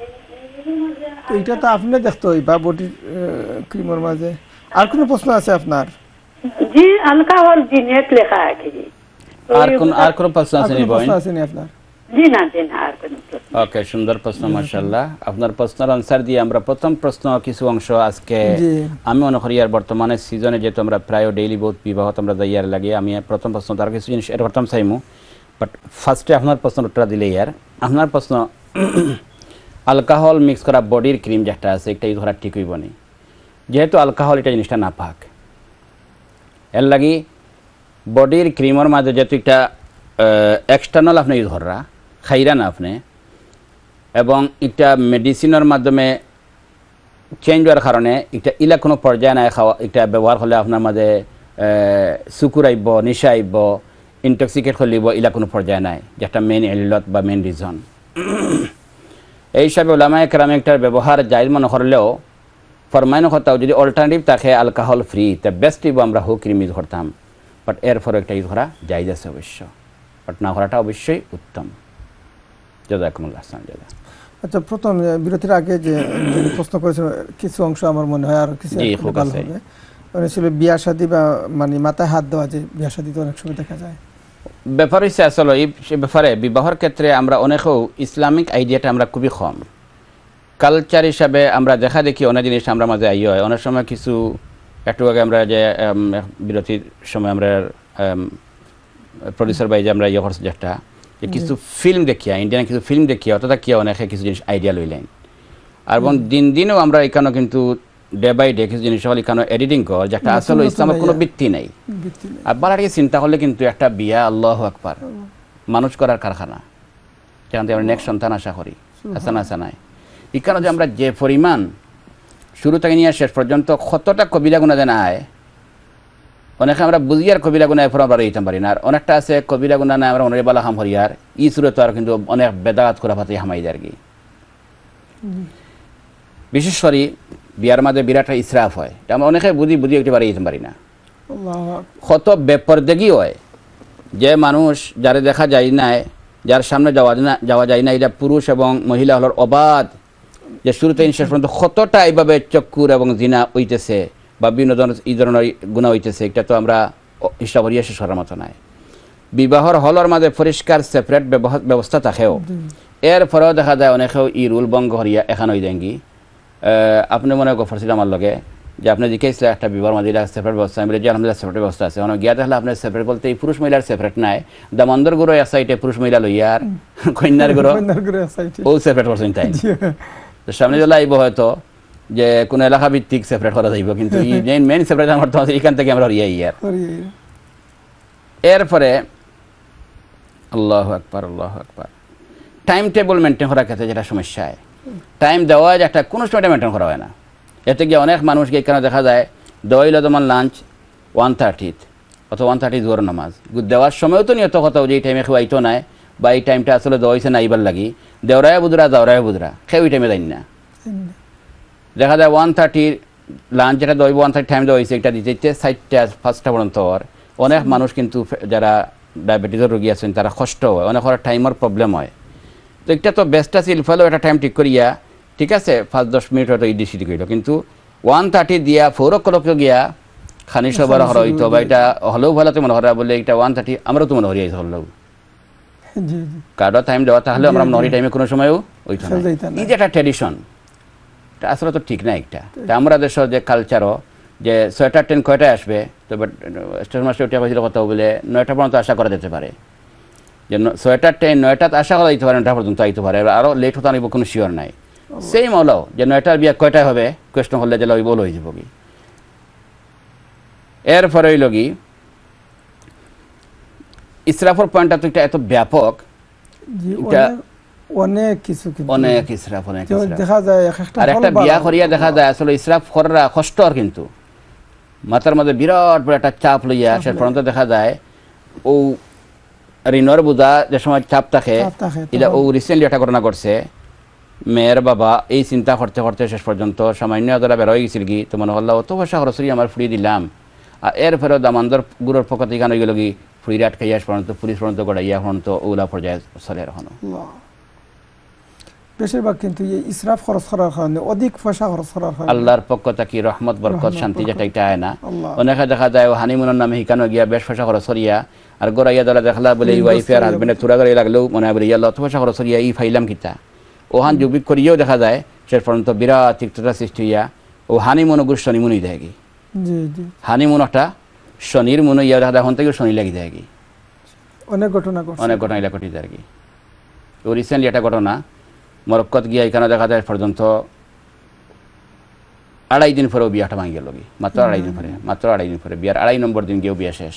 এইটা তো আপনি দেখতে হই বা বডি ক্রিমের মাঝে আর কোনো প্রশ্ন আছে আপনার? জি অ্যালকোহল জিনিস লেখা আছে। আর কোন আর কোন প্রশ্ন আছে নি বলেন? আছে নি আপনার? জি না জি না আর কোনো প্রশ্ন। ওকে, সুন্দর প্রশ্ন মাশাআল্লাহ। আপনার প্রশ্নের আনসার দিয়ে আমরা প্রথম প্রশ্ন কিছু অংশ আজকে আমি মনে করি আর বর্তমানে সিজনে যেহেতু আমরা প্রায় ডেইলি বহুত বিবাহ আমরা যাইয়ার লাগে, আমি প্রথম প্রশ্ন তার কিছু জিনিস এর প্রথম চাইমু, বাট ফার্স্টে আপনার প্রশ্নের উত্তর দিলে ইয়ার আপনার প্রশ্ন অ্যালকোহল মিক্স করা বডির ক্রিম যেটা আছে এটা ইউজ করা ঠিক হইব নি? যেহেতু অ্যালকোহল এটা জিনিসটা না পাক, এর লাগি বডির ক্রিমের মাঝে যেহেতু একটা এক্সটার্নাল আপনি ইউজ করা খাইরা না আপনি, এবং এটা মেডিসিনের মাধ্যমে চেঞ্জ হওয়ার কারণে এটা ইলা কোনো পর্যায়ে নাই খাওয়া, এটা ব্যবহার করলে আপনার মাঝে সুকুর আইব, নিশা আইব, ইনটক্সিকেট করলিব, ইলা কোনো পর্যায়ে নাই, যেটা মেইন এলিলত বা মেইন রিজন। এই হিসাবে ওলামায়ে কেরামে একটার ব্যবহার জায়েজ মনে করলেও ফরমাইন করতাম যদি অল্টারনেটিভ থাকে অ্যালকোহল ফ্রি, তা বেস্ট ইব আমরা হু ক্রিম ইউজ করতাম, বাট এরপরে একটা ইউজ করা জায়েজ আছে অবশ্য, বাট না করাটা অবশ্যই উত্তম। জাযাকুমুল্লাহ খাইরান। আচ্ছা, প্রথম বিরতির আগে যে প্রশ্ন করেছিল কিছু অংশ আমার মনে হয় আর কিছু ভালো হবে, মানে ছিল বিয়া শাদী বা মানে মাথায় হাত দেওয়া, যে বিয়া শাদীতে অনেক সময় দেখা যায়। ব্যাপার হচ্ছে আসলে এই ব্যাপারে বিবাহের ক্ষেত্রে আমরা অনেকেও ইসলামিক আইডিয়াটা আমরা খুবই কম, কালচার হিসাবে আমরা দেখা দেখি অনেক জিনিস আমরা মাঝে আই হয়। অনেক সময় কিছু একটু আগে আমরা যে বিরতির সময় আমরা প্রডিউসার বাই যে আমরা ইয়ে করছি যেটা যে কিছু ফিল্ম দেখিয়া, ইন্ডিয়ান কিছু ফিল্ম দেখিয়া অতটা কিয়া অনেকে কিছু জিনিস আইডিয়া লইলেন, আর এবং দিন দিনও আমরা এখানে কিন্তু ডে বাই ডে কিছু জিনিস হল এখানে এডিটিং কর যেটা আসলে ইসলামের কোনো ভিত্তি নাই। আর বালাটিকে চিন্তা করলে কিন্তু একটা বিয়া আল্লাহু আকবার মানুষ করার কারখানা, যেখান থেকে আমরা নেক্সট সন্তান আশা করি, আশা না আশা নাই। এখানে যে আমরা যে পরিমাণ শুরু থেকে নিয়ে শেষ পর্যন্ত কতটা কবিরা গুণা যেন আয়, অনেকে আমরা বুঝিয়ার কবিরা গুণা এরপর আমরা রইতে পারি না, আর অনেকটা আছে কবিরা গুণা নাই আমরা অনেক বালা হাম হরিয়ার ই সুরত আর কিন্তু অনেক বেদাত করা পাতি হামাই দেয় আর কি। বিশেষ করে বিয়ার মাঝে বিরাট ইসরাফ হয়, আমরা অনেকে বুঝি বুঝি একটু বাড়ি যেতে পারি না, কত বেপরদেগি হয় যে মানুষ যারে দেখা যায় নাই, যার সামনে যাওয়া না যাওয়া যায় না, এটা পুরুষ এবং মহিলা হলোর অবাধ যে শুরুতে শেষ পর্যন্ত কতটা এইভাবে চক্কুর এবং জিনা হইতেছে বা বিভিন্ন ধরনের এই ধরনের গুণা হইতেছে, এটা তো আমরা হিসাব করিয়া শেষ করার মতো নাই। বিবাহর হলের মাঝে পরিষ্কার সেপারেট ব্যবস্থা থাকেও, এরপরেও দেখা যায় অনেকেও ই রুল ভঙ্গ করিয়া এখান হয়ে যায়গি। আপনি মনে করছিল আমার লগে যে আপনি জিজ্ঞাসা একটা বিবাহর মাঝে সেপারেট ব্যবস্থা, আমি যে আলহামদুলিল্লাহ সেপারেট ব্যবস্থা আছে, গিয়া দেখলে আপনার সেপারেট বলতে এই পুরুষ মহিলার সেপারেট নাই, দামন্দর গুঁড়ো এক সাইডে পুরুষ মহিলা লইয়ার কন্যার গুঁড়ো ও সেপারেট করছেন তাই। তো সামনে চলে আইব হয়তো যে কোনো এলাকা ভিত্তিক সেপারেট করা যাইব, কিন্তু এই মেইন মেইন সেপারেট আমার তো এখান থেকে আমরা হরিয়াই আর এরপরে আল্লাহু আকবার আল্লাহু আকবার টাইম টেবল মেনটেন করার ক্ষেত্রে যেটা সমস্যা হয়, টাইম দেওয়া হয় একটা কোনো সময়টা মেনটেন করা হয় না। এতে গিয়ে অনেক মানুষকে এখানে দেখা যায় দেওয়া হইল তোমার লাঞ্চ ওয়ান থার্টিত অথবা ওয়ান থার্টি জোর নামাজ দেওয়ার সময়ও তো নিয়ত কথা যে এই টাইমে খাওয়াইতো নাই বা এই টাইমটা আসলে দেওয়া হয়েছে না এইবার লাগি দেওরায় বুধরা দেওরায় বুধরা খেয়ে ওই টাইমে দেন না। দেখা যায় ওয়ান থার্টির লাঞ্চ যেটা দেওয়া ওয়ান থার্টি টাইম দেওয়া হয়েছে এটা দিতে সাইডটা ফার্স্টটা পর্যন্ত আর অনেক মানুষ কিন্তু যারা ডায়াবেটিসের রোগী আছেন তারা কষ্ট হয়, অনেক হওয়ার টাইমের প্রবলেম হয়। তো একটা তো বেস্ট আছে ইলফালেও একটা টাইম ঠিক করিয়া ঠিক আছে পাঁচ দশ মিনিট হয়তো ইডি সিটি করিল, কিন্তু ওয়ান থার্টি দিয়া ফোর ও ক্লক গিয়া খানি সবার হর হইতো বা এটা হলেও ভালো তো মনে হরা বলে এটা ওয়ান থার্টি আমরাও তো মনে হরিয়াই হলেও কার্ডও টাইম দেওয়া তাহলে আমরা মনে হরি টাইমে কোনো সময়ও ওইটা এই যে একটা ট্র্যাডিশন এটা আসলে তো ঠিক না একটা। তা আমরা দেশের যে কালচারও যে ছয়টা ট্রেন কয়টায় আসবে, তবে স্টেশন মাস্টার উঠে পাইছিল কথা বলে নয়টা পর্যন্ত আশা করা যেতে পারে, যে ছয়টা ট্রেন নয়টাতে আশা করা যেতে পারে, নয়টা পর্যন্ত আইতে পারে, আরও লেট হতে আনিব কোনো শিওর নাই। সেই মলাও যে নয়টার বিয়া কয়টায় হবে কোয়েশন করলে যে লইব লই যাব কি। এরপরে হইল কি ইসরাফের পয়েন্টটা তো এটা এত ব্যাপক, এটা অনেক কিছু অনেক ইসরাফ অনেক দেখা যায়। আর একটা বিয়া করিয়া দেখা যায় আসলে ইসরাফ করা কষ্ট, আর কিন্তু মাথার মধ্যে বিরাট বড় একটা চাপ লইয়া শেষ পর্যন্ত দেখা যায় ও ঋণর বোঝা যে সময় চাপ থাকে। এটা ও রিসেন্টলি একটা ঘটনা করছে, মেয়ের বাবা এই চিন্তা করতে করতে শেষ পর্যন্ত সামান্য যারা বেরোয় গেছিল কি তো মনে হল্লা অত পয়সা খরচরি আমার ফুড়িয়ে দিলাম, আর এর ফেরত দামান্দর গুরুর পক্ষ থেকে হয়ে গেল কি ফুড়িয়ে আটকাইয়া পর্যন্ত পুলিশ পর্যন্ত গড়াইয়া পর্যন্ত ওগুলা পর্যায়ে চলে এখনো। বেশিরভাগ কিন্তু এই ইসরাফ খরচ করার কারণে অধিক পয়সা খরচ করার কারণে আল্লাহর পক্ষ থেকে রহমত বরকত শান্তি যেটা এটা আয় না। অনেকে দেখা যায় হানিমুনের নামে হিকানো গিয়া বেশ পয়সা খরচ করিয়া আর গড়াইয়া দ্বারা দেখলা বলে এই ওয়াইফে আর হাজবেন্ডের থুরা গাড়ি লাগলেও মনে হয় বলে ইয়াল্লা অত পয়সা খরচ করিয়া ই ফাইলাম কিতা ওহান জুবিক করিয়েও দেখা যায় শেষ পর্যন্ত বিরাট তিক্ততা সৃষ্টি হইয়া ও হানিমুন গুর শনিমুনই দেয় কি হানিমুন একটা শনির মনে ইয়া দেখা এখন থেকে শনি লাগি দেয় কি অনেক ঘটনা অনেক ঘটনা এলা ঘটি যায় কি। ও রিসেন্টলি একটা ঘটনা মরক্কত গিয়া এখানে দেখা যায় পর্যন্ত আড়াই দিন পরেও বিয়াটা ভাঙি গেল কি মাত্র আড়াই দিন পরে মাত্র আড়াই দিন পরে বিয়ার আড়াই নম্বর দিন গিয়েও বিয়া শেষ।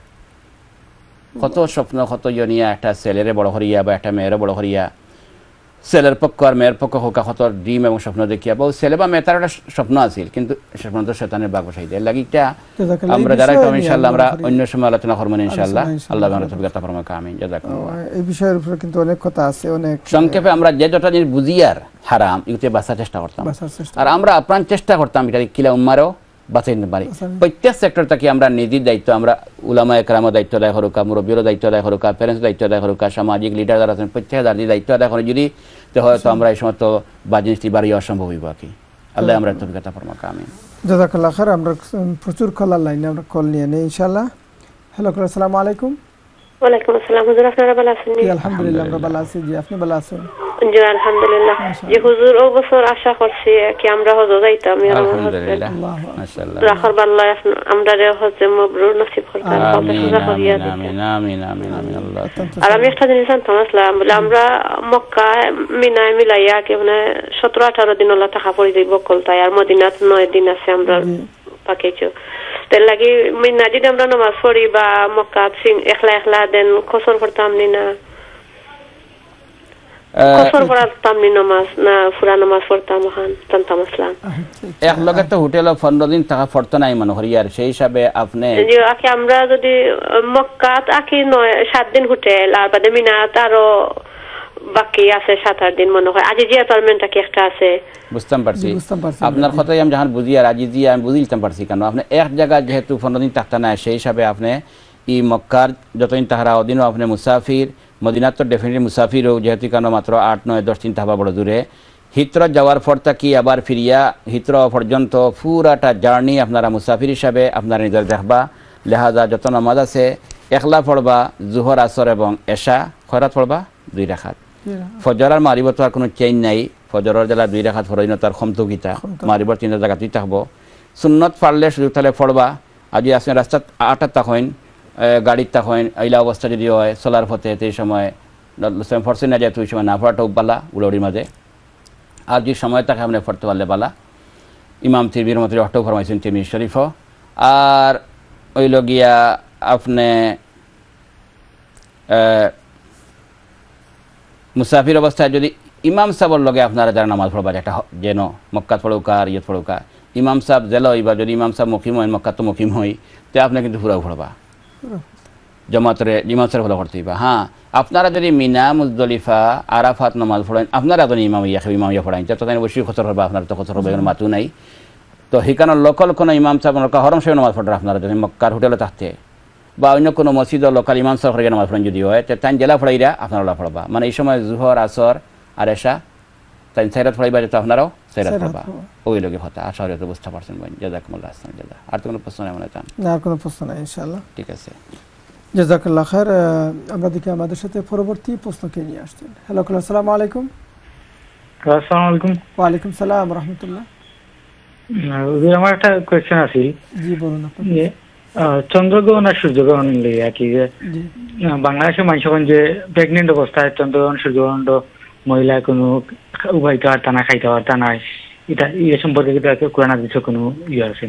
কত স্বপ্ন কত জনিয়া একটা ছেলেরে বড় করিয়া বা একটা মেয়েরে বড় করিয়া ছেলের পক্ষ আর মেয়ের পক্ষ হোক কত ডিম এবং স্বপ্ন দেখিয়া বা ছেলে বা মেয়ে তার একটা স্বপ্ন আছিল, কিন্তু শেষ পর্যন্ত শয়তানের বাগ বসাই দেয় লাগিটা আমরা যারা ইনশাআল্লাহ আমরা অন্য সময় আলোচনা করব ইনশাআল্লাহ। আল্লাহ আমাদের তৌফিক দাতা ফরমাক আমিন। জাযাকাল্লাহ। এই বিষয়ের উপরে কিন্তু অনেক কথা আছে, অনেক সংক্ষেপে আমরা যে যতটা জিনিস বুঝি আর হারাম এগুতে বাঁচার চেষ্টা করতাম, আর আমরা আপ্রাণ চেষ্টা করতাম এটা কিলা উম্মারও বাঁচাই নিতে পারি। প্রত্যেক সেক্টর থেকে আমরা নিজের দায়িত্ব আমরা উলামা একরামের দায়িত্ব আদায় করুকা, মুরব্বীর দায়িত্ব আদায় করুকা, প্যারেন্টস দায়িত্ব আদায় করুকা, সামাজিক লিডার যারা আছেন প্রত্যেক দায়িত্ব আদায় করে যদি তো হয়তো আমরা এই সমস্ত বা জিনিসটি বাড়ি অসম্ভব হইব আর কি। আল্লাহ আমরা তৌফিক দাতা ফরমাক আমিন। জাযাকাল্লাহ খাইর। আমরা প্রচুর কলার লাইনে আমরা কল নিয়ে নেই ইনশাআল্লাহ। হ্যালো, আসসালামু আলাইকুম। ওয়ালাইকুম আসসালাম। হুজুর আপনারা ভালো আছেন? জি আলহামদুলিল্লাহ আমরা ভালো আছি। জি আপনি ভালো আছেন? জি আলহামদুলিল্লাহ। জি হুজুর ও বছর আশা করছি কি আমরা হজ যাইতাম। আলহামদুলিল্লাহ মাশাআল্লাহ। রাখার আল্লাহ আমরা হজ মাবরুর নসিব করতেন। আমিন আমিন আমিন আমিন আমিন আল্লাহ। আর আমি একটা জিনিস জানতাম আসলাম বলে আমরা মক্কা মিনায় মিলাইয়া কি মানে সতেরো আঠারো দিন আল্লাহ টাকা পড়ে যাইব কলতায়, আর মদিনাত নয় দিন আছে আমরা পাকেছো। তার লাগি মিনা যদি আমরা নামাজ পড়ি বা মক্কা একলা একলা দেন খসর পড়তাম নি না খসর পড়তাম নি নামাজ না পুরা নামাজ পড়তাম ওখান জানতাম আসলাম। এক লগে তো হোটেলে পনেরো দিন টাকা পড়তো নাই মনে করি, আর সেই হিসাবে আপনি আকে আমরা যদি মক্কাত আকি নয় সাত দিন হোটেল আর বাদে মিনাত আরো বাকি আছে সাত আট দিন মনে হয়। আজি জিয়া পারমেন্টটা কি একটা আছে বুঝতাম পারছি আপনার কথাই আমি যখন বুঝি, আর আজি জি আমি বুঝি নিতাম পারছি কেন আপনি এক জায়গায় যেহেতু পনেরো দিন থাকতে নাই সেই হিসাবে আপনি ই মক্কার যতদিন তাহারা অদিনও আপনি মুসাফির, মদিনাত তো ডেফিনেটলি মুসাফিরও যেহেতু কেন মাত্র আট নয় দশ দিন থাকা বড় দূরে। হিত্র যাওয়ার পর থাকি আবার ফিরিয়া হিত্র পর্যন্ত পুরাটা জার্নি আপনারা মুসাফির হিসাবে আপনারা নিজের দেখবা। লেহাজা যত নামাজ আছে একলা পড়বা, জুহর আসর এবং এশা খয়রাত পড়বা দুই রাখাত। ফজর আর মারিব তো আর কোনো চেঞ্জ নাই, ফজরের জেলা দুই রাখাত ফরইন তার ক্ষমতা গীতা মারিবর তিনটা জায়গাতেই থাকবো। সুন্নত পারলে সুযোগ তাহলে পড়বা। আজি আসেন রাস্তাত আটাত থাকেন গাড়ির থাকেন এইলা অবস্থা যদি হয় চলার পথে সেই সময় ফরসে না যায় তুই সময় না পড়াটা বালা উড়াউড়ির মাঝে, আর যে সময় থাকে আপনি পড়তে পারলে বালা। ইমাম তিরমিজির মতো অট্ট ফরমাইছেন তিরমিজি শরীফ আর ওইল গিয়া আপনি মুসাফির অবস্থায় যদি ইমাম সাহেবর লগে আপনারা যারা নামাজ পড়বা একটা যেন মক্কাত পড়ুকা আর ইয়ত পড়ুকা ইমাম সাহেব জেল হইবা যদি ইমাম সাহেব মকিম হয় মক্কাত তো মকিম হই তো আপনি কিন্তু পুরাও পড়বা জমাতরে ইমাম সাহেব ফলো করতে হইবা। হ্যাঁ আপনারা যদি মিনা মুজদলিফা আরাফাত নামাজ পড়েন আপনারা যদি ইমাম ইয়া ইমাম ইয়া পড়াইন তো তাই অবশ্যই খতর হবে আপনার তো খতর হবে মাতু নাই তো সেখানে লোকাল কোনো ইমাম সাহেব হরম সাহেব নামাজ পড়েন আপনারা যদি মক্কার হোটেলে থাকতে বা অন্য কোনো মসজিদ লোকাল ইমাম সাহেব নামাজ পড়েন যদি হয় তো তাই জেলা পড়াইরা আপনারা পড়বা মানে এই সময় জুহর আসর আর এসা তাই সাইরাত পড়াইবা যেটা আপনারাও সাইরাত পড়বা ওই লোকে কথা আশা করি বুঝতে পারছেন ভাই জাযাকুমুল্লাহ আহসান জাযা। আর তো কোনো প্রশ্ন নাই মনে চান না আর কোনো প্রশ্ন নাই ইনশাআল্লাহ ঠিক আছে জাযাকাল্লাহ খায়ের। আমরা দেখি আমাদের সাথে পরবর্তী প্রশ্নকে নিয়ে আসছেন। হ্যালো আসসালামু আলাইকুম। আসসালামু আলাইকুম। ওয়া আলাইকুম সালাম ওয়া রাহমাতুল্লাহ। জি আমার একটা কোশ্চেন আছে। জি বলুন আপনি। চন্দ্রগ্রহণ আর সূর্যগ্রহণ নিয়ে আর কি যে বাংলাদেশে মানুষ যখন যে প্রেগনেন্ট অবস্থায় চন্দ্রগ্রহণ সূর্যগ্রহণ মহিলা কোনো উভয় পারতা না খাইতে পারতা না এটা এ সম্পর্কে কোরআন হাদিসে কোনো ইয়ে আছে?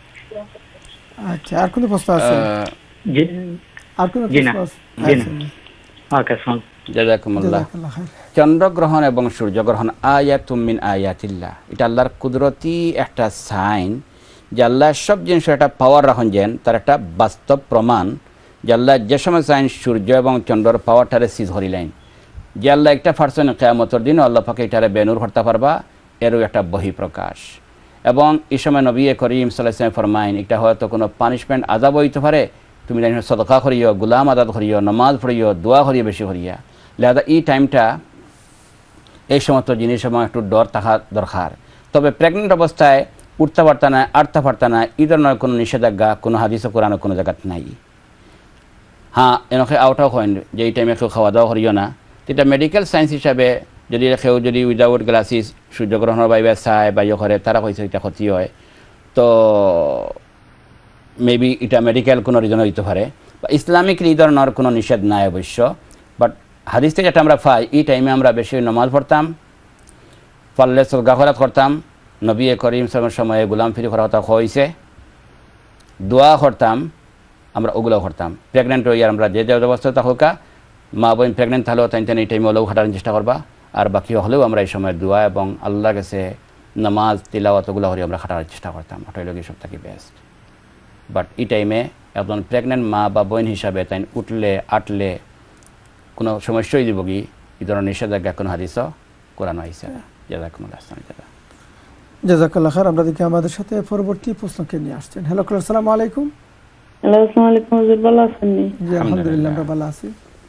আচ্ছা আর কোনো প্রশ্ন আছে? জি আর কোনো প্রশ্ন আছে? জি না ওকে স্যার জাযাকুমুল্লাহ। চন্দ্রগ্রহণ এবং সূর্যগ্রহণ আয়াতুম মিন আয়াতিল্লাহ এটা আল্লাহর কুদরতি একটা সাইন যে আল্লাহ সব জিনিসের একটা পাওয়ার রাখেন যেন তার একটা বাস্তব প্রমাণ যে আল্লাহ যে সময় সাইন সূর্য এবং চন্দ্রর পাওয়ারটারে সিজ হরিলেন যে আল্লাহ একটা পারসন কিয়ামতের দিন আল্লাহ পাকে এটারে বেনুর করতে পারবা এরও একটা বহিঃপ্রকাশ এবং এই সময় নবী করিম সাল্লাল্লাহু আলাইহি ওয়াসাল্লাম ফরমাইন এটা হয়তো কোনো পানিশমেন্ট আযাব হইতে পারে তুমি জানি সদকা করিও গুলাম আদাত করিও নামাজ পড়িও দোয়া করিও বেশি করিয়া লিহাজা এই টাইমটা এই সমস্ত জিনিস এবং একটু ডর থাকা দরকার। তবে প্রেগনেন্ট অবস্থায় উঠতে পারতা না আটতে পারতা না এই ধরনের কোনো নিষেধাজ্ঞা কোনো হাদিস কোরআনে কোনো জায়গাত নাই। হ্যাঁ এনেকে আউটাও হয় যে এই টাইমে কেউ খাওয়া দাওয়া করিও না এটা মেডিকেল সায়েন্স হিসাবে যদি কেউ যদি উইদাউট গ্লাসিস সূর্যগ্রহণের বাইবে চায় বা ইয়ে করে তারা কইছে এটা ক্ষতি হয় তো মেবি এটা মেডিকেল কোনো রিজন হইতে পারে বা ইসলামিক এই ধরনের কোনো নিষেধ নাই অবশ্য। বাট হাদিস থেকে যেটা আমরা পাই এই টাইমে আমরা বেশি নামাজ পড়তাম পারলে সদকা খয়রাত করতাম নবী করিম সাল্লাল্লাহু সময়ে গোলাম ফিরি করা কথা হয়েছে দোয়া করতাম আমরা ওগুলো করতাম। প্রেগনেন্ট হইয়ার আমরা যে যে অবস্থা থাকা মা বোন প্রেগনেন্ট থাকলেও তাই এই টাইমে হলেও খাটানোর চেষ্টা করবা আর বাকি হলেও আমরা এই সময় দোয়া এবং আল্লাহর কাছে নামাজ তিলাওয়াত ওগুলো করে আমরা খাটানোর চেষ্টা করতাম ওটাই লোক সব থেকে বেস্ট। বাট এই টাইমে একজন প্রেগনেন্ট মা বা বোন হিসাবে তাই উঠলে আটলে কোনো সমস্যাই দিব কি এই ধরনের নিষেধাজ্ঞা কোনো হাদিসও কোরআন আইছে না। জাযাকুমুল্লাহ আহসান জাযা। জাযাকাল্লাহ খায়ের। আমরা দেখি আমাদের সাথে পরবর্তী প্রশ্নকে নিয়ে আসছেন। হ্যালো আসসালামু আলাইকুম। হ্যালো আসসালামু আলাইকুম হুজুর ভালো আছেন? জি আলহামদুলিল্লাহ আমরা ভালো আছি।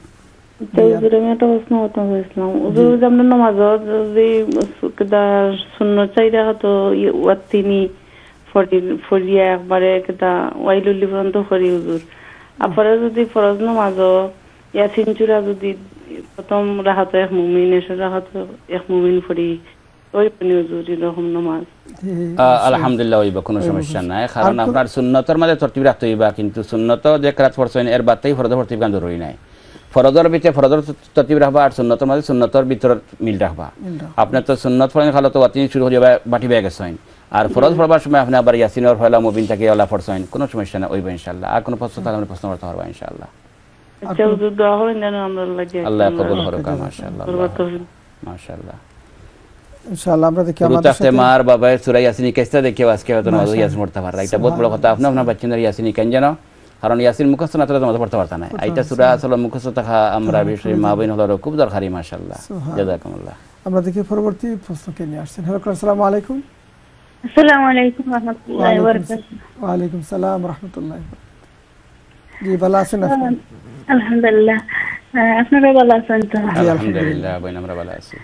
তো হুজুর আমি একটা প্রশ্ন করতে চাইছিলাম হুজুর যে আমরা নামাজত যদি কিদা সুন্নত চাইরা তো ওয়াতিনি ফরি ফরিয়া একবারে কিদা ওয়াইলুল্লি পর্যন্ত করি হুজুর আপনারা যদি ফরজ নামাজ ইয়াসিন চূড়া যদি প্রথম রাহাত এক মুমিন এসে রাহাত এক মুমিন ফরি ওই পানি হুজুর এরকম নামাজ আলহামদুলিল্লাহ হইবা কোনো সমস্যা নাই কারণ আপনার সুন্নতের মধ্যে তরতিব রাখতে হইবা কিন্তু সুন্নত যে রাত পড়ছেন এর বাদতেই ফরজ তরতিব গান জরুরি নাই। ফরজের ভিতরে ফরজের তরতিব রাখবা আর সুন্নতের মধ্যে সুন্নতের ভিতরে মিল রাখবা। আপনি তো সুন্নত পড়েন খালো তো ওয়াতিনি শুরু হয়ে যাবে বাটি বেয়ে গেছেন আর ফরজ পড়বার সময় আপনি আবার ইয়াসিনের ফয়লা মুবিন থেকে ওলা পড়ছেন কোনো সমস্যা নাই হইবা ইনশাআল্লাহ। আর কোনো প্রশ্ন থাকলে প্রশ্ন করতে পারবা ইনশাআল্লাহ। আচ্ছা হুজুর দোয়া করেন যেন আমরা লাগে আল্লাহ কবুল করুক মাশাআল্লাহ মাশাআল্লাহ ইনশাআল্লাহ। আমরা দেখি আমাদের সাথে মার বাবা সূরা ইয়াসিন কেসটা দেখে আজকে হয়তো নামাজ ইয়াসিন পড়তে পাররা এটা বহুত বড় কথা। আপনি আপনার বাচ্চাদের ইয়াসিন কেন জানো কারণ ইয়াসিন মুখস্থ না থাকলে নামাজ পড়তে পারতা না এইটা সূরা আসলে মুখস্থ থাকা আমরা বিষয় মা বোন হলো খুব দরকারি মাশাআল্লাহ। জাযাকুমুল্লাহ। আমরা দেখি পরবর্তী প্রশ্নকে নিয়ে আসছেন। হ্যালো আসসালামু আলাইকুম। আসসালামু আলাইকুম ওয়া রাহমাতুল্লাহি ওয়া বারাকাতুহু। ওয়া আলাইকুম সালাম ওয়া রাহমাতুল্লাহি ওয়া বারাকাতুহু। জি ভালো আছেন আপনি? আলহামদুলিল্লাহ আপনারা ভালো আছেন তো? জি আলহামদুলিল্লাহ বইন আমরা ভালো আছি।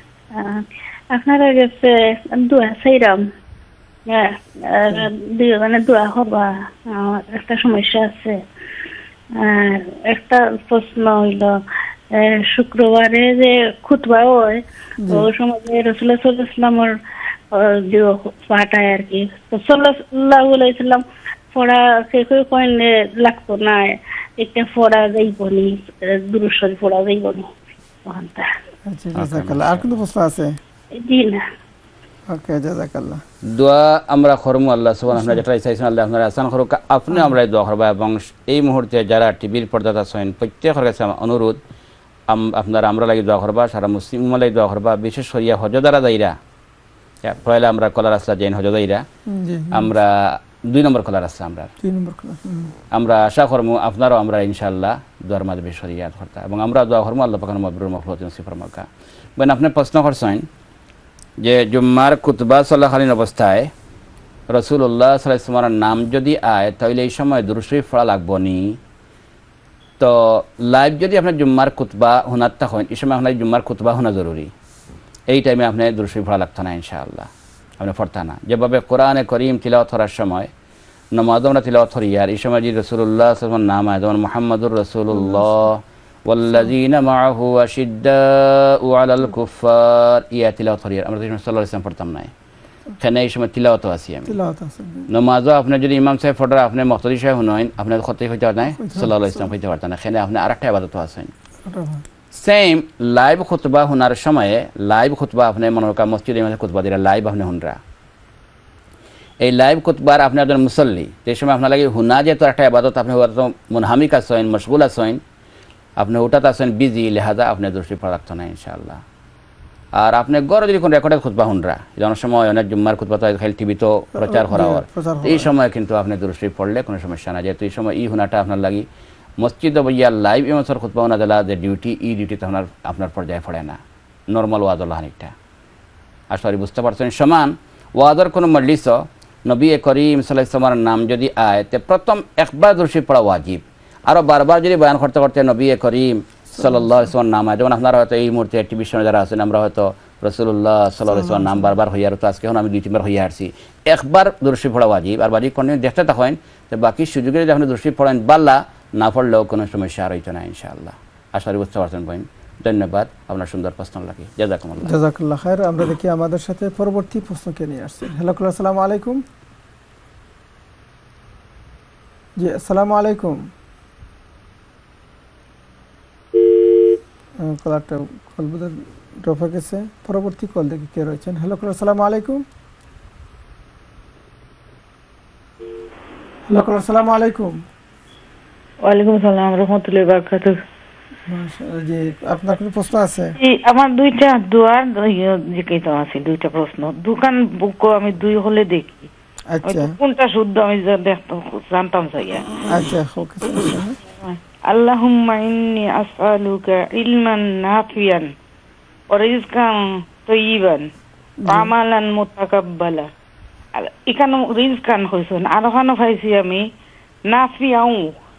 আপনারা কাছে দোয়া চাইরাম হ্যাঁ দিও মানে দোয়া হবা একটা সমস্যা আছে। একটা প্রশ্ন হইল শুক্রবারে যে খুতবা হয় ওই সময় রাসূলুল্লাহ সাল্লাল্লাহু আলাইহি ওয়াসাল্লামের যে পাঠায় আর কি তো সাল্লাল্লাহু আলাইহি ওয়াসাল্লাম পড়া কে কই কইলে লাগতো না একটা পড়া যাইবনি দুরূদ শরীফ পড়া যাইবনি ওখানটা। আচ্ছা জাযাকাল্লাহ। আর কোনো প্রশ্ন আছে? জি না। ওকে জাযাকাল্লাহ দোয়া আমরা করমু আল্লাহ সুবহানাহু আপনারা যেটা চাইছেন আল্লাহ আপনারা আসান করুক আপনি আমরা দোয়া করবা এবং এই মুহূর্তে যারা টিভির পর্দাতে আছেন প্রত্যেকের কাছে অনুরোধ আপনারা আমরা লাগি দোয়া করবা সারা মুসলিম লাগি দোয়া করবা বিশেষ করে হজদারা যাইরা পয়লা আমরা কলার আসলা জৈন হজদাইরা আমরা দুই নম্বর কলার আসছে আমরা দুই নম্বর কলার আমরা আশা করমু আপনারাও আমরা ইনশাআল্লাহ দোয়ার মাঝে বেশ ইয়াদ করতা এবং আমরা দোয়া করমু আল্লাহ পাকের মাবরুর মাগফিরাত নসিব ফরমাকা বেন আপনি প্রশ্ন করছেন যে জুম্মার খুতবা চলাকালীন অবস্থায় রাসূলুল্লাহ সাল্লাল্লাহু আলাইহি ওয়াসাল্লামের নাম যদি আয় তাহলে এই সময় দুরূদ শরীফ পড়া লাগবে নি তো লাইভ যদি আপনি জুম্মার খুতবা শোনাত থাকেন এই সময় আপনার জুম্মার খুতবা শোনা জরুরি এই টাইমে আপনি দুরূদ শরীফ পড়া লাগতো না ইনশাআল্লাহ আপনি পড়তা না যেভাবে কোরআনে করিম তিলাওয়াত করার সময় নামাজ আমরা তিলাওয়াত করি আর এই সময় যে রাসূলুল্লাহ সাল্লাল্লাহু আলাইহি ওয়াসাল্লামের নাম আয় যেমন মুহাম্মাদুর রাসূলুল্লাহ والذين معه أشداء على الكفار ইয়া তিলাওয়াত করি আমরা তো সাল্লাল্লাহু আলাইহি ওয়াসাল্লাম পড়তাম না কেন এই সময় তিলাওয়াত আছে আমি তিলাওয়াত আছে নামাজও আপনি যদি ইমাম সাহেব পড়া আপনি মুক্তাদি সাহেব হন আপনি খতই হইতে পারতেন সাল্লাল্লাহু আলাইহি ওয়াসাল্লাম হইতে পারতেন না কেন আপনি আরেকটা ইবাদত আছেন সেম লাইভ খুতবা শোনার সময়ে লাইভ খুতবা আপনি মনে করেন মসজিদে ইমামে খুতবা দিরা লাইভ আপনি শুনরা এই লাইভ খুতবার আপনি একজন মুসল্লি এই সময় আপনার লাগে হুনা যেহেতু একটা ইবাদত আপনি হয়তো মুনহামিক আছেন মশগুল আছেন আপনি ওটাতে আছেন বিজি লেহাজা আপনি দৃষ্টি পড়া রাখতো না ইনশাআল্লাহ আর আপনি গড়ে যদি কোনো রেকর্ডের খুতবা শুনরা যেমন সময় অনেক জুম্মার খুতবা তো খালি টিভিতে প্রচার করা হয় এই সময় কিন্তু আপনি দৃষ্টি পড়লে কোনো সমস্যা না যেহেতু এই সময় এই হুনাটা আপনার লাগি মসজিদ বইয়া লাইভ ইমামসর খুতবা না দিলা যে ডিউটি ই ডিউটিতে আপনার আপনার পর্যায়ে পড়ে না নর্মাল ওয়াজুল্লাহ হানিকটা আসলে বুঝতে পারছেন সমান ওয়াজের কোনো মজলিস নবী করিম সাল্লাল্লাহু আলাইহি ওয়াসাল্লামের নাম যদি আয় তে প্রথম একবার দরুদ শরীফ পড়া ওয়াজিব আর বারবার যদি বয়ান করতে করতে নবী করিম সাল্লাল্লাহু আলাইহি ওয়াসাল্লামের নাম আয় যেমন আপনারা হয়তো এই মুহূর্তে টিভি শোনা যারা আছেন আমরা হয়তো রাসূলুল্লাহ সাল্লাল্লাহু আলাইহি ওয়াসাল্লাম নাম বারবার হইয়া তো আজকে এখন আমি দুই তিনবার হইয়া আসছি একবার দরুদ শরীফ পড়া ওয়াজিব আর বাকি কন্টিনিউ দেখতে থাকেন তো বাকি সুযোগে যদি আপনি দরুদ শরীফ পড়েন বাল্লা না পড়লেও কোনো সমস্যা আর হইতো না ইনশাআল্লাহ আশা করি বুঝতে পারছেন ভাই ধন্যবাদ আপনার সুন্দর প্রশ্ন লাগে জাযাকুমুল্লাহ জাযাকাল্লাহ খায়ের আমরা দেখি আমাদের সাথে পরবর্তী প্রশ্নকে নিয়ে আসছেন হ্যালো আসসালামু আলাইকুম জি আসসালামু আলাইকুম কলটা কল বুঝে ড্রপ হয়ে গেছে পরবর্তী কল দেখি কে রয়েছেন হ্যালো আসসালামু আলাইকুম হ্যালো আসসালামু আলাইকুম ওয়ালাইকুম আসসালাম রাহমাতুল্লাহি ওয়া বারাকাতুহু মাশাআল্লাহ জি আপনার কোনো প্রশ্ন আছে জি আমার দুইটা দুয়ার জিজ্ঞাসা আছে দুইটা প্রশ্ন দোকান বুক আমি দুই হলে দেখি আচ্ছা কোনটা শুদ্ধ আমি দেখতে জানতাম চাই আচ্ছা ওকে আল্লাহুম্মা ইন্নী আসআলুকা ইলমান নাফিয়ান ওয়া রিজকান তাইয়িবান ওয়া আমালান মুতাকাব্বালা এখানে রিজকান হইছেন আর ওখানে পাইছি আমি নাফিয়াও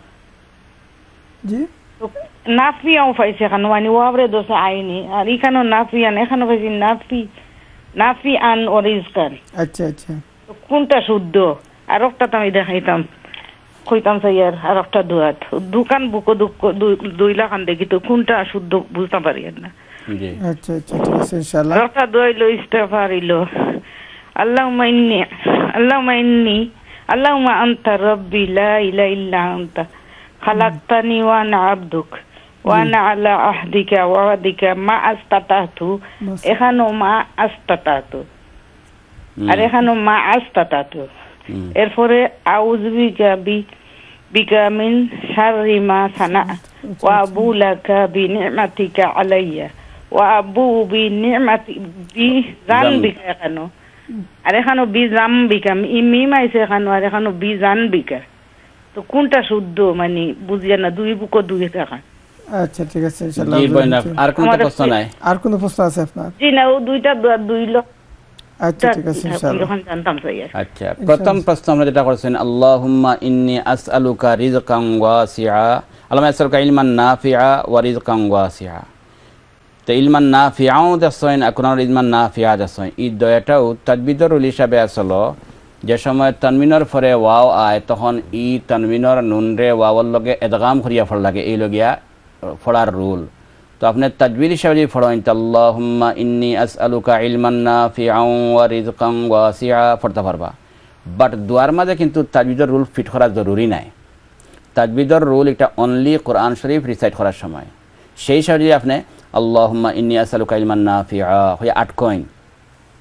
জি নাফিয়াও পাইছি এখানে মানে ওয়াবরে দোষে আইনি আর এখানে নাফিয়ান এখানে পাইছি নাফি নাফি আন ও রিজকান আচ্ছা আচ্ছা কোনটা শুদ্ধ আর একটা আমি দেখাইতাম কইতাম স্যার আর একটা দুয়াত দোকান বুক দুই লাখ আন দেখি তো কোনটা শুদ্ধ বুঝতে পারি না জি আচ্ছা আচ্ছা ঠিক আছে ইনশাআল্লাহ একটা দইলো ইস্তেগফারিলো আল্লাহুম্মা ইন্নী আল্লাহুম্মা ইন্নী আল্লাহুম্মা আনতা রাব্বি লা ইলাহা ইল্লা আনতা খালাকতানি ওয়া আনা আবদুক ওয়া আনা আলা আহদিকা ওয়া ওয়াদিকা মা আস্তাতাতু এখানো মা আস্তাতাতু আর এখানো মা আস্তাতাতু এরপরে আউযু বিকা বি বিকা মিন শাররি মা সানা ওয়া আবু লাকা বিনি'মাতিকা আলাইয়া ওয়া আবু বিনি'মাতি বি জানবিকা এখানো আর এখানো বি জামবিকা মিম আইছে এখানো আর এখানো বি জানবিকা তো কোনটা শুদ্ধ মানে বুঝিয়া না দুই বুক দুই টাকা আচ্ছা ঠিক আছে ইনশাআল্লাহ জি বইনা আর কোন প্রশ্ন নাই আর কোন প্রশ্ন আছে আপনার জি না ও দুইটা দুই লক্ষ আচ্ছা ঠিক আছে ইনশাআল্লাহ জানতাম স্যার আচ্ছা প্রথম প্রশ্ন আমরা যেটা করেছেন আল্লাহুম্মা ইন্নী আসআলুকা রিজকান ওয়াসিআ আল্লাহুম্মা আসআলুকা ইলমান নাফিআ ওয়া রিজকান ওয়াসিআ তো ইলমান নাফিআও দাসইন আকনার ইলমান নাফিআ দাসইন এই দয়াটাও তাজবিদর রুল হিসাবে আসলো যে সময় তানমিনের পরে ওয়াও আয় তখন ই তানমিনের নুন রে ওয়াওর লগে ইদগাম করিয়া ফল লাগে এই লগিয়া ফলার রুল তো আপনি তাজবিদ হিসাবে যদি পড়েন আল্লাহুম্মা ইন্নী আসআলুকা ইলমান নাফিআও ওয়া রিজকান ওয়াসিআ পড়তে পারবা বাট দুয়ার মাঝে কিন্তু তাজবিদের রুল ফিট করা জরুরি নাই তাজবিদের রুল এটা অনলি কোরআন শরীফ রিসাইট করার সময় সেই সময় যদি আপনি আল্লাহুম্মা ইন্নী আসআলুকা ইলমান নাফিআ হয়ে আট কইন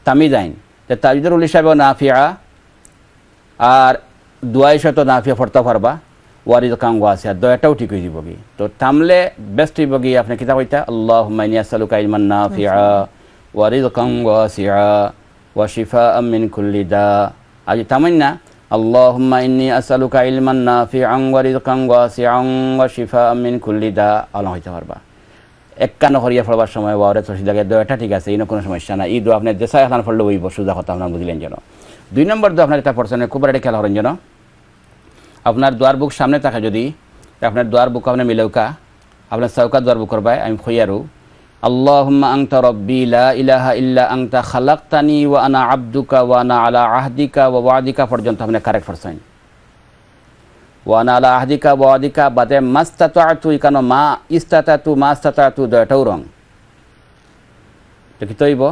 তামিদাইন যে তাবিজের উল হিসাবেও নাফিয়া আর দোয়া হিসাবে তো নাফিয়া পড়তে পারবা ওয়ারিদ কাঙ্গ আছে আর দয়াটাও ঠিক হয়ে যাব কি তো থামলে বেস্ট হইব কি আপনি কিতা কইতা আল্লাহুম্মা ইন্নী আসআলুকা ইলমান নাফিআ ওয়া রিজকান ওয়াসিআ ওয়া শিফাআন মিন কুল্লি দা আজি থামেন না আল্লাহুম্মা ইন্নী আসআলুকা ইলমান নাফিআন ওয়া রিজকান ওয়াসিআন ওয়া শিফাআন মিন কুল্লি দা আল্লাহ হইতে পারবা এককান হরিয়া পড়বার সময় ওয়ারে তসি জায়গায় দয়াটা ঠিক আছে ইনো কোনো সমস্যা না এই দোয়া আপনি দেশায় হালান পড়লে হইব সুজা কথা আপনারা বুঝলেন যেন দুই নম্বর দোয়া আপনার এটা পড়ছেন খুব বড় খেলা হরেন যেন আপনার দোয়ার বুক সামনে থাকে যদি আপনার দোয়ার বুক আপনি মিলৌকা আপনার চৌকা দোয়ার বুক করবাই আমি খইয়ারু আল্লাহুম্মা আনতা রব্বি লা ইলাহা ইল্লা আনতা খালাকতানি ওয়া আনা আবদুকা ওয়া আনা আলা আহদিকা ওয়া ওয়াদিকা পর্যন্ত আপনি কারেক্ট পড়ছেন ওয়া আনা আলা আহদিকা ওয়া ওয়াদিকা বাদে মাস্তাতাতু ইকানো মা ইস্তাতাতু মাস্তাতাতু দয়টাও রং তো কি তৈব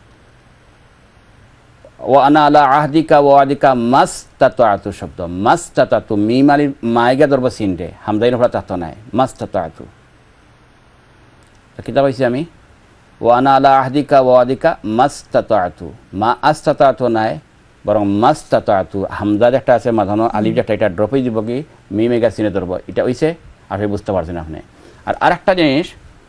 ওয়া আনা আলা আহদিকা ওয়া ওয়াদিকা মাস্তাতাতু শব্দ মাস্তাতাতু মিম আলি মাইগা দরব সিনটে হামদাইন ফলা তাত নাই মাস্তাতাতু তো কিতা কইছি আমি ওয়া আনা আলা আহদিকা ওয়া ওয়াদিকা মাস্তাতাতু মা আস্তাতাতু নাই বরং মাস্তাতাতু হামদার একটা আছে মাঝানো আলিফ একটা এটা ড্রপ হয়ে দিব কি মিম এগা সিনে ধরব এটা হইছে আর বুঝতে পারছেন আপনি আর আরেকটা জিনিস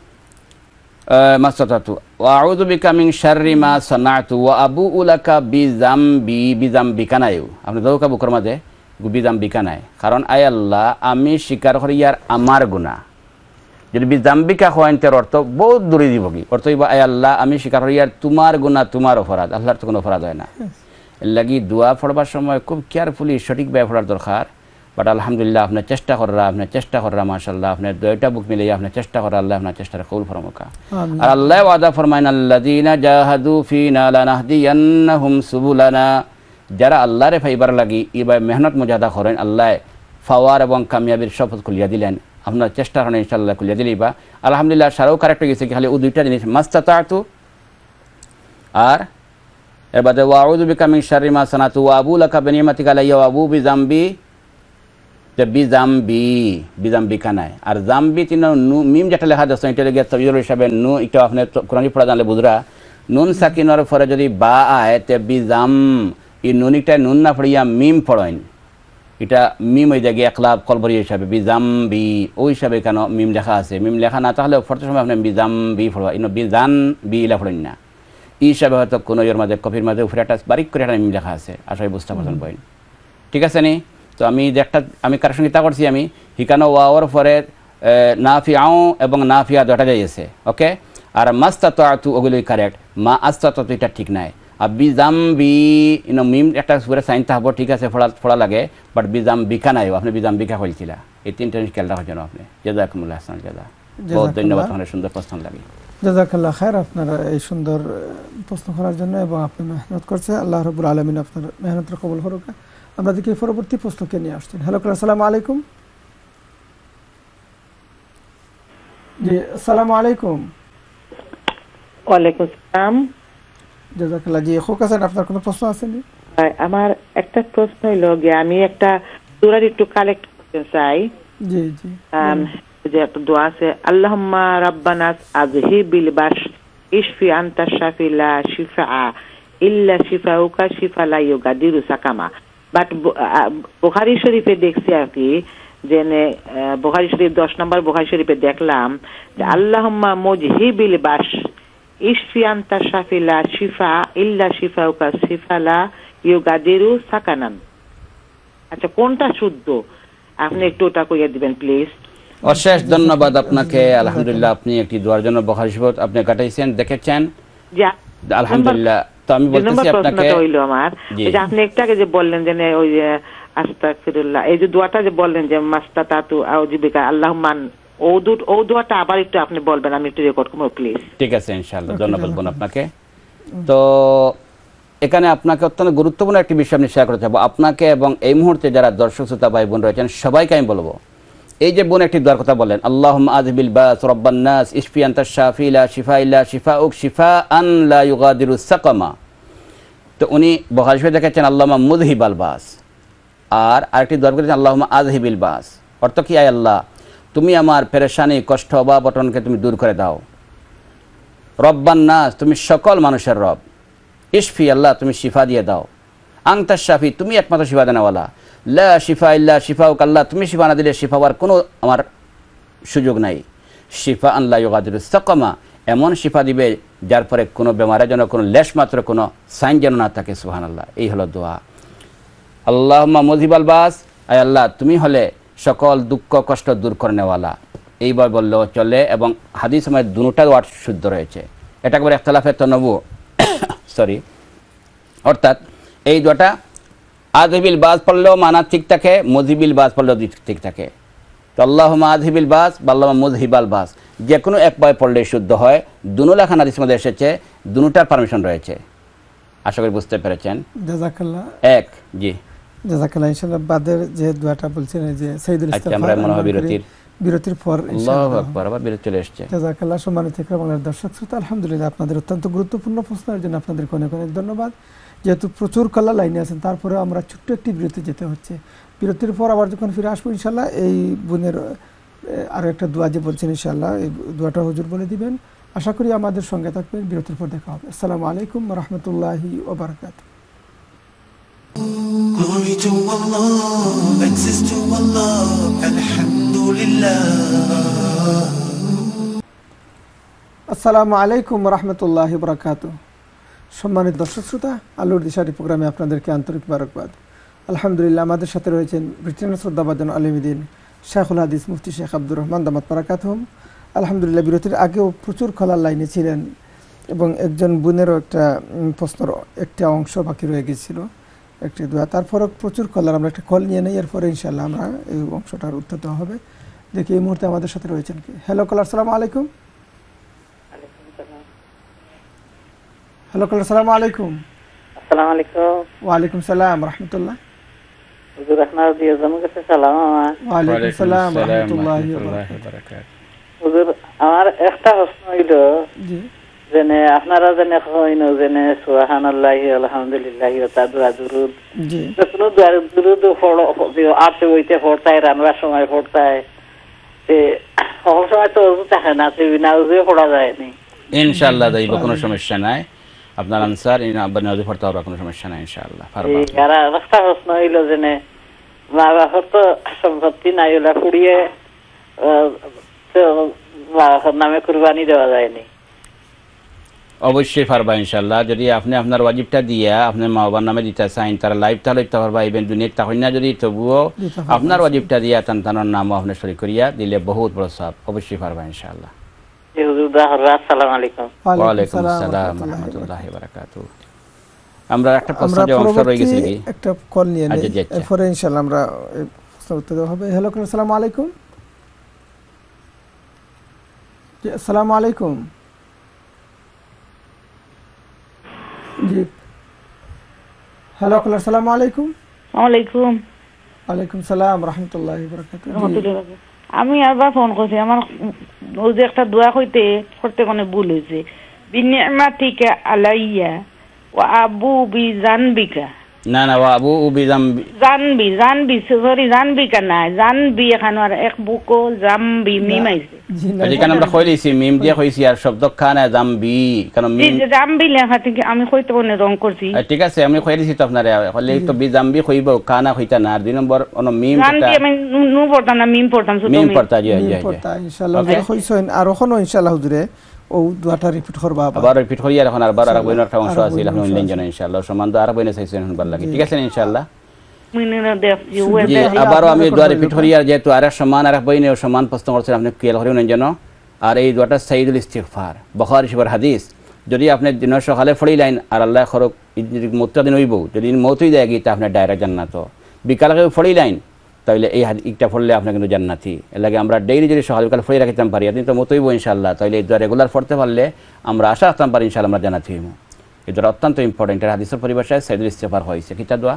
মাস্তাতাতু ওয়া আউযু বিকা মিন শাররি মা সানাতু ওয়া আবুউ লাকা বিযামবি বিযামবিকা নাইও আপনি দৌকা বুকর মাঝে বিযামবিকা নাই কারণ আয় আল্লাহ আমি স্বীকার করি ইয়ার আমার গুনাহ যদি বিযামবিকা হয় এর অর্থ বহুত দূরে দিব কি অর্থ হইব আয় আল্লাহ আমি স্বীকার করি ইয়ার তোমার গুনাহ তোমার অপরাধ আল্লাহর তো কোনো অপরাধ হয় না এর লাগি দোয়া পড়বার সময় খুব কেয়ারফুলি সঠিকভাবে পড়ার দরকার বাট আলহামদুলিল্লাহ আপনার চেষ্টা করা আপনার চেষ্টা করা মাশাআল্লাহ আপনার দুইটা বুক মিলে আপনার চেষ্টা করা আল্লাহ আপনার চেষ্টার কবুল ফরমাকা আর আল্লাহ ওয়াদা ফরমায়না আল্লাযীনা জাহাদু ফিনা লানাহদিয়ান্নাহুম সুবুলানা যারা আল্লাহরে ফাইবার লাগি ইবা মেহনত মুজাহাদা করেন আল্লাহ ফাওয়ার এবং কামিয়াবির শপথ খুলিয়া দিলেন আপনার চেষ্টা করেন ইনশাআল্লাহ খুলিয়া দিলেইবা আলহামদুলিল্লাহ সারাও কারেক্ট হয়ে গেছে কি খালি ও দুইটা জিনিস মাস্তাতাতু আর এর বাদে ওয়া আউযু বিকা মিন শাররি মা সানাতু ওয়া আবু লাকা বিনিমাতিকা আলাইয়া ওয়া আবু বিযামবি তে বিজাম্বি বিজাম্বিকা নাই আর জাম্বি তিন মিম যেটা লেখা যাচ্ছে এটা লেগে তাবিজুল হিসাবে নু এটা আপনি কোরআনি পড়া জানলে বুঝরা নুন সাকিনের পরে যদি বা আয় তে বিজাম এই নুনিটা নুন না পড়িয়া মিম পড়েন এটা মিম হয়ে যায় একলাভ কলবরি হিসাবে বিজাম্বি ওই হিসাবে কেন মিম লেখা আছে মিম লেখা না তাহলে পড়তে সময় আপনি বিজাম্বি পড়বা ইনো বিজান বি ইলা পড়েন না এই হিসাবে হয়তো কোনো ইয়ের মাঝে কপির মাঝে উপরে একটা বারিক করে একটা মিম লেখা আছে আসলে বুঝতে পারছেন বইন ঠিক আছে নি তো আমি একটা আমি কার সঙ্গে তা করছি আমি হিকানো ওয়াওয়ার পরে নাফিআউ এবং নাফিয়া দুটা যাইছে ওকে আর মাস্তাতাতু ওগুলোই কারেক্ট মা আস্তাতাতু এটা ঠিক নাই আর বিজামবি ইনো মিম একটা সুরে সাইন থাকবো ঠিক আছে পড়া পড়া লাগে বাট বিজামবিকা নাই আপনি বিজামবিকা কইছিলা এই তিনটা জিনিস খেয়াল রাখার জন্য আপনি জাযাকুমুল্লাহ হাসান জাযা বহুত ধন্যবাদ আপনার সুন্দর প্রশ্ন লাগে জাযাকাল্লাহ খায়র আপনারা এই সুন্দর প্রশ্ন করার জন্য এবং আপনি মেহনত করছে আল্লাহ রাব্বুল আলামিন আপনার মেহনতের কবুল করুক আমরা দেখি পরবর্তী প্রশ্নকে নিয়ে আসছেন হ্যালো আসসালামু আলাইকুম জি আসসালামু আলাইকুম ওয়ালাইকুম আসসালাম জাযাকাল্লাহ জি খোকাসান আপনার কোনো প্রশ্ন আছে নি আমার একটা প্রশ্ন হইল যে আমি একটা সূরা একটু কালেক্ট করতে চাই জি জি যে একটা দোয়া আছে আল্লাহুম্মা রাব্বানা আযহিবিল বাস ইশফি আনতা শাফি লা শিফা ইল্লা শিফাউকা শিফা লা ইউগাদিরু সাকামা বাট বুখারী শরীফে দেখছি আর কি যে বুখারী শরীফ দশ নম্বর বুখারী শরীফে দেখলাম যে আল্লাহুম্মা মুজহিবিল বাস ইশফি আনতা শাফি লা শিফা ইল্লা শিফাউকা শিফা লা ইউগাদিরু সাকানান আচ্ছা কোনটা শুদ্ধ আপনি একটু ওটা কইয়া দিবেন প্লিজ অশেষ ধন্যবাদ আপনাকে আলহামদুলিল্লাহ আপনি একটি দোয়ার জন্য বুখারী শরীফ আপনি কাটাইছেন দেখেছেন আলহামদুলিল্লাহ তো আমি বলতেছি আপনাকে হইলো আমার যে আপনি একটু আগে যে বললেন যে ওই আস্তাগফিরুল্লাহ এই যে দোয়াটা যে বললেন যে মাস্তাতাতু আউযুবিকা আল্লাহুম্মান ও দুট ও দোয়াটা আবার একটু আপনি বলবেন আমি একটু রেকর্ড করব প্লিজ ঠিক আছে ইনশাআল্লাহ ধন্যবাদ বোন আপনাকে তো এখানে আপনাকে অত্যন্ত গুরুত্বপূর্ণ একটি বিষয় আমি শেয়ার করতে চাইবো আপনাকে এবং এই মুহূর্তে যারা দর্শক শ্রোতা ভাই বোন রয়েছেন সবাইকে আমি বলবো এই যে বোন একটি দোয়ার কথা বলেন আল্লাহুম্মা আযহিবিল বাস রাব্বান নাস ইশফি আনতা শাফি লা শিফা ইল্লা শিফাউক শিফাআন লা ইউগাদিরু সাকামা তো উনি বুখারী শরীফে দেখেছেন আল্লাহুম্মা মুযহিবাল বাস আর আরেকটি দোয়া করেছেন আল্লাহুম্মা আযহিবিল বাস অর্থ কি আয় আল্লাহ তুমি আমার পেরেশানি কষ্ট অভাব অনটনকে তুমি দূর করে দাও রব্বান নাস তুমি সকল মানুষের রব ইশফি আল্লাহ তুমি শিফা দিয়ে দাও, আনতা শাফি তুমি একমাত্র শিফা দেনাওয়ালা, লা শিফা ইল্লা শিফাউক আল্লাহ তুমি শিফা না দিলে শিফা হওয়ার কোনো আমার সুযোগ নাই, শিফা আল্লাহ ইউগাদিরু সাকামা এমন শিফা দিবে যার পরে কোনো বেমারের জন্য কোনো লেশ মাত্র কোনো সাইন যেন না থাকে। সুবহানাল্লাহ, এই হলো দোয়া। আল্লাহুম্মা মুযিবাল বাস, আয় আল্লাহ তুমি হলে সকল দুঃখ কষ্ট দূর করে নেওয়ালা, এইবার বললেও চলে এবং হাদিস সময় দুটা ওয়ার্ড শুদ্ধ রয়েছে, এটা একবার ইখতিলাফে তনবু সরি অর্থাৎ এই দুটা আযহিবিল বাস পড়লেও মানা ঠিক থাকে, মুযিবিল বাস পড়লেও ঠিক থাকে। তো আল্লাহুম্মা আযহিবিল বাস বা আল্লাহুম্মা মুযহিবাল বাস যে কোনো একবার পড়লে শুদ্ধ হয়। দুনো লেখা হাদিসের মধ্যে এসেছে, দুটার পারমিশন রয়েছে। আশা করি বুঝতে পেরেছেন। জাযাকাল্লাহ। এক জি জাযাকাল্লাহ। ইনশাআল্লাহ বাদের যে দোয়াটা বলছেন যে সাইয়্যিদুল ইস্তিগফার, আমরা মনে হয় বিরতির বিরতির পর আল্লাহু আকবার আবার বিরতি চলে এসেছে। জাযাকাল্লাহ। সম্মানিত ইকরামুল দর্শক শ্রোতা, আলহামদুলিল্লাহ আপনাদের অত্যন্ত গুরুত্বপূর্ণ প্রশ্নের জন্য আপনাদের অনেক অনেক ধন্যবাদ। যেহেতু প্রচুর কল্লা লাইনে আছেন তারপরেও আমরা ছোট্ট একটি বিরতি যেতে হচ্ছে। বিরতির পর আবার যখন ফিরে আসবো ইনশাআল্লাহ এই বোনের আরও একটা দোয়া যে বলছেন ইনশাআল্লাহ এই দোয়াটা হুজুর বলে দিবেন। আশা করি আমাদের সঙ্গে থাকবেন। বিরতির পর দেখা হবে। আসসালামু আলাইকুম ওয়া রাহমাতুল্লাহি ওয়া বারাকাতুহু। Glory to Allah, access to Allah, Alhamdulillah. আসসালামু আলাইকুম ওয়া রাহমাতুল্লাহি ওয়া বারাকাতুহু। সম্মানিত দর্শক শ্রোতা, আলোর দিশারি প্রোগ্রামে আপনাদেরকে আন্তরিক বারকবাদ। আলহামদুলিল্লাহ আমাদের সাথে রয়েছেন ব্রিটেনের শ্রদ্ধাভাজন আলিমুদ্দিন শাইখুল হাদিস মুফতি শেখ আব্দুর রহমান দামাত বারাকাতুহুম। আলহামদুলিল্লাহ বিরতির আগেও প্রচুর কলার লাইনে ছিলেন এবং একজন বোনেরও একটা প্রশ্নের একটা অংশ বাকি রয়ে গেছিল, একটি দোয়া। তারপরও প্রচুর কলার, আমরা একটা কল নিয়ে নেই, এরপরে ইনশাআল্লাহ আমরা এই অংশটার উত্তর দেওয়া হবে। দেখি এই মুহূর্তে আমাদের সাথে রয়েছেন কি। হ্যালো কলার, সালামু আলাইকুম। হ্যালো কলার, সালামু আলাইকুম। আসসালামু আলাইকুম। ওয়ালাইকুম সালাম রাহমাতুল্লাহ। হুজুর আপনার দিয়ে জমা কাছে সালাম। ওয়ালাইকুম সালাম রাহমাতুল্লাহি ওয়া বারাকাতুহু। হুজুর আমার একটা প্রশ্ন হইল, জি জেনে আপনারা জেনে কইনো জেনে সুবহানাল্লাহি আলহামদুলিল্লাহি ওয়া তাদুয়া দুরুদ, জি তো কোনো দুরুদ পড়ো আপনি হইতে পড়তায় রান্নার সময় পড়তায়, তে সব সময় তো ওযু থাকে না, তে বিনা ওযু পড়া যায় না ইনশাআল্লাহ। দাইব কোনো সমস্যা নাই, আপনার আনসার ইন আব্বানি ওযু পড়তে হবে, কোনো সমস্যা নাই ইনশাআল্লাহ। পারবা। এই আর একটা প্রশ্ন হইল জেনে মা বাবার তো সম্পত্তি নাই, ওলা পুড়িয়ে নামে কুরবানি দেওয়া যায়নি। অবশ্যই পারবা ইনশাআল্লাহ। যদি আপনি আপনার ওয়াজিবটা দিয়া আপনার মা বাবার নামে দিতে চান, তারা লাইফ তাহলে দিতে পারবা, ইভেন দুনিয়ার তখন না যদি তবুও আপনার ওয়াজিবটা দিয়া টান টানার নামও আপনি শরীক করিয়া দিলে বহুত বড় সওয়াব, অবশ্যই পারবা ইনশাআল্লাহ। আসসালামু আলাইকুম। ওয়া আলাইকুম আসসালাম ওয়া রাহমাতুল্লাহি ওয়া বারাকাতুহু। আমরা একটা প্রশ্ন যে অংশ রয়ে গেছে কি একটা কল নিয়ে নেই, এরপরে ইনশাআল্লাহ আমরা প্রশ্ন উত্তর দেওয়া হবে। হ্যালো কলার, আসসালামু আলাইকুম। জি আসসালামু আলাইকুম। জি হ্যালো কলার, আসসালামু আলাইকুম। ওয়ালাইকুম ওয়ালাইকুম সালাম রাহমাতুল্লাহি ওয়া বারাকাতুহু। আমি আবার ফোন করছি, আমার ওই যে একটা দোয়া কইতে করতে কোনো ভুল হয়েছে। বিনিআমাতিকা আলাইয়া ওয়া আবু বিজানবিকা। না না ওয়া আবু বিজানবি জানবি জানবি সরি জানবিকা না জানবি, এখানে আর এক বুকো জামবি মিম আইছে। এখানে আমরা কইলেছি মিম দিয়ে কইছি আর শব্দ খানা জামবি, কারণ মিম যে জামবি লেখা থেকে আমি কইতে বনে রং করছি। ঠিক আছে আমি কইলেছি তো আপনারে, হলে তো বিজামবি কইব, কানা কইতা না। আর দুই নম্বর অন মিম জানবি আমি নু পড়তাম না, মিম পড়তাম, শুধু মিম পড়তা। জি জি পড়তা ইনশাআল্লাহ। কইছেন আর ওখানে ইনশাআল্লাহ হুজুরে ও দোয়াটা রিপিট করবা, আবার রিপিট করি। আর এখন আরবার আর বইনের একটা অংশ আছে, আপনি উল্লেখ জানেন ইনশাআল্লাহ। সমান তো আর বইনে চাইছেন শুনবার লাগে, ঠিক আছে ইনশাআল্লাহ। জি আবারও আমি দোয়া রিপিট করি। আর যেহেতু আর সমান আর বইনে সমান প্রশ্ন করছেন, আপনি ক্লিয়ার করেন যেন। আর এই দোয়াটা সাইয়্যিদুল ইস্তিগফার, বুখারী শরীফের হাদিস। যদি আপনি দিন সকালে পড়ি লাইন আর আল্লাহ খরক মউত দিন হইব, যদি মউত হই যায় গিয়ে আপনি ডাইরেক্ট জান্নাত। বিকালে পড়ি লাইন তাইলে এই হাদিসটা পড়লে আপনি কিন্তু জান্নাতি। এর লাগে আমরা ডেইলি যদি সকাল বিকাল পড়ে রাখতাম পারি, আপনি তো মতইব ইনশাআল্লাহ। তাইলে এই দোয়া রেগুলার পড়তে পারলে আমরা আশা রাখতাম পারি ইনশাআল্লাহ আমরা জান্নাতি হইব। এই দোয়া অত্যন্ত ইম্পর্টেন্ট। এর হাদিসের পরিভাষায় সাইয়্যিদুল ইস্তিগফার হয়েছে। কিতা দোয়া?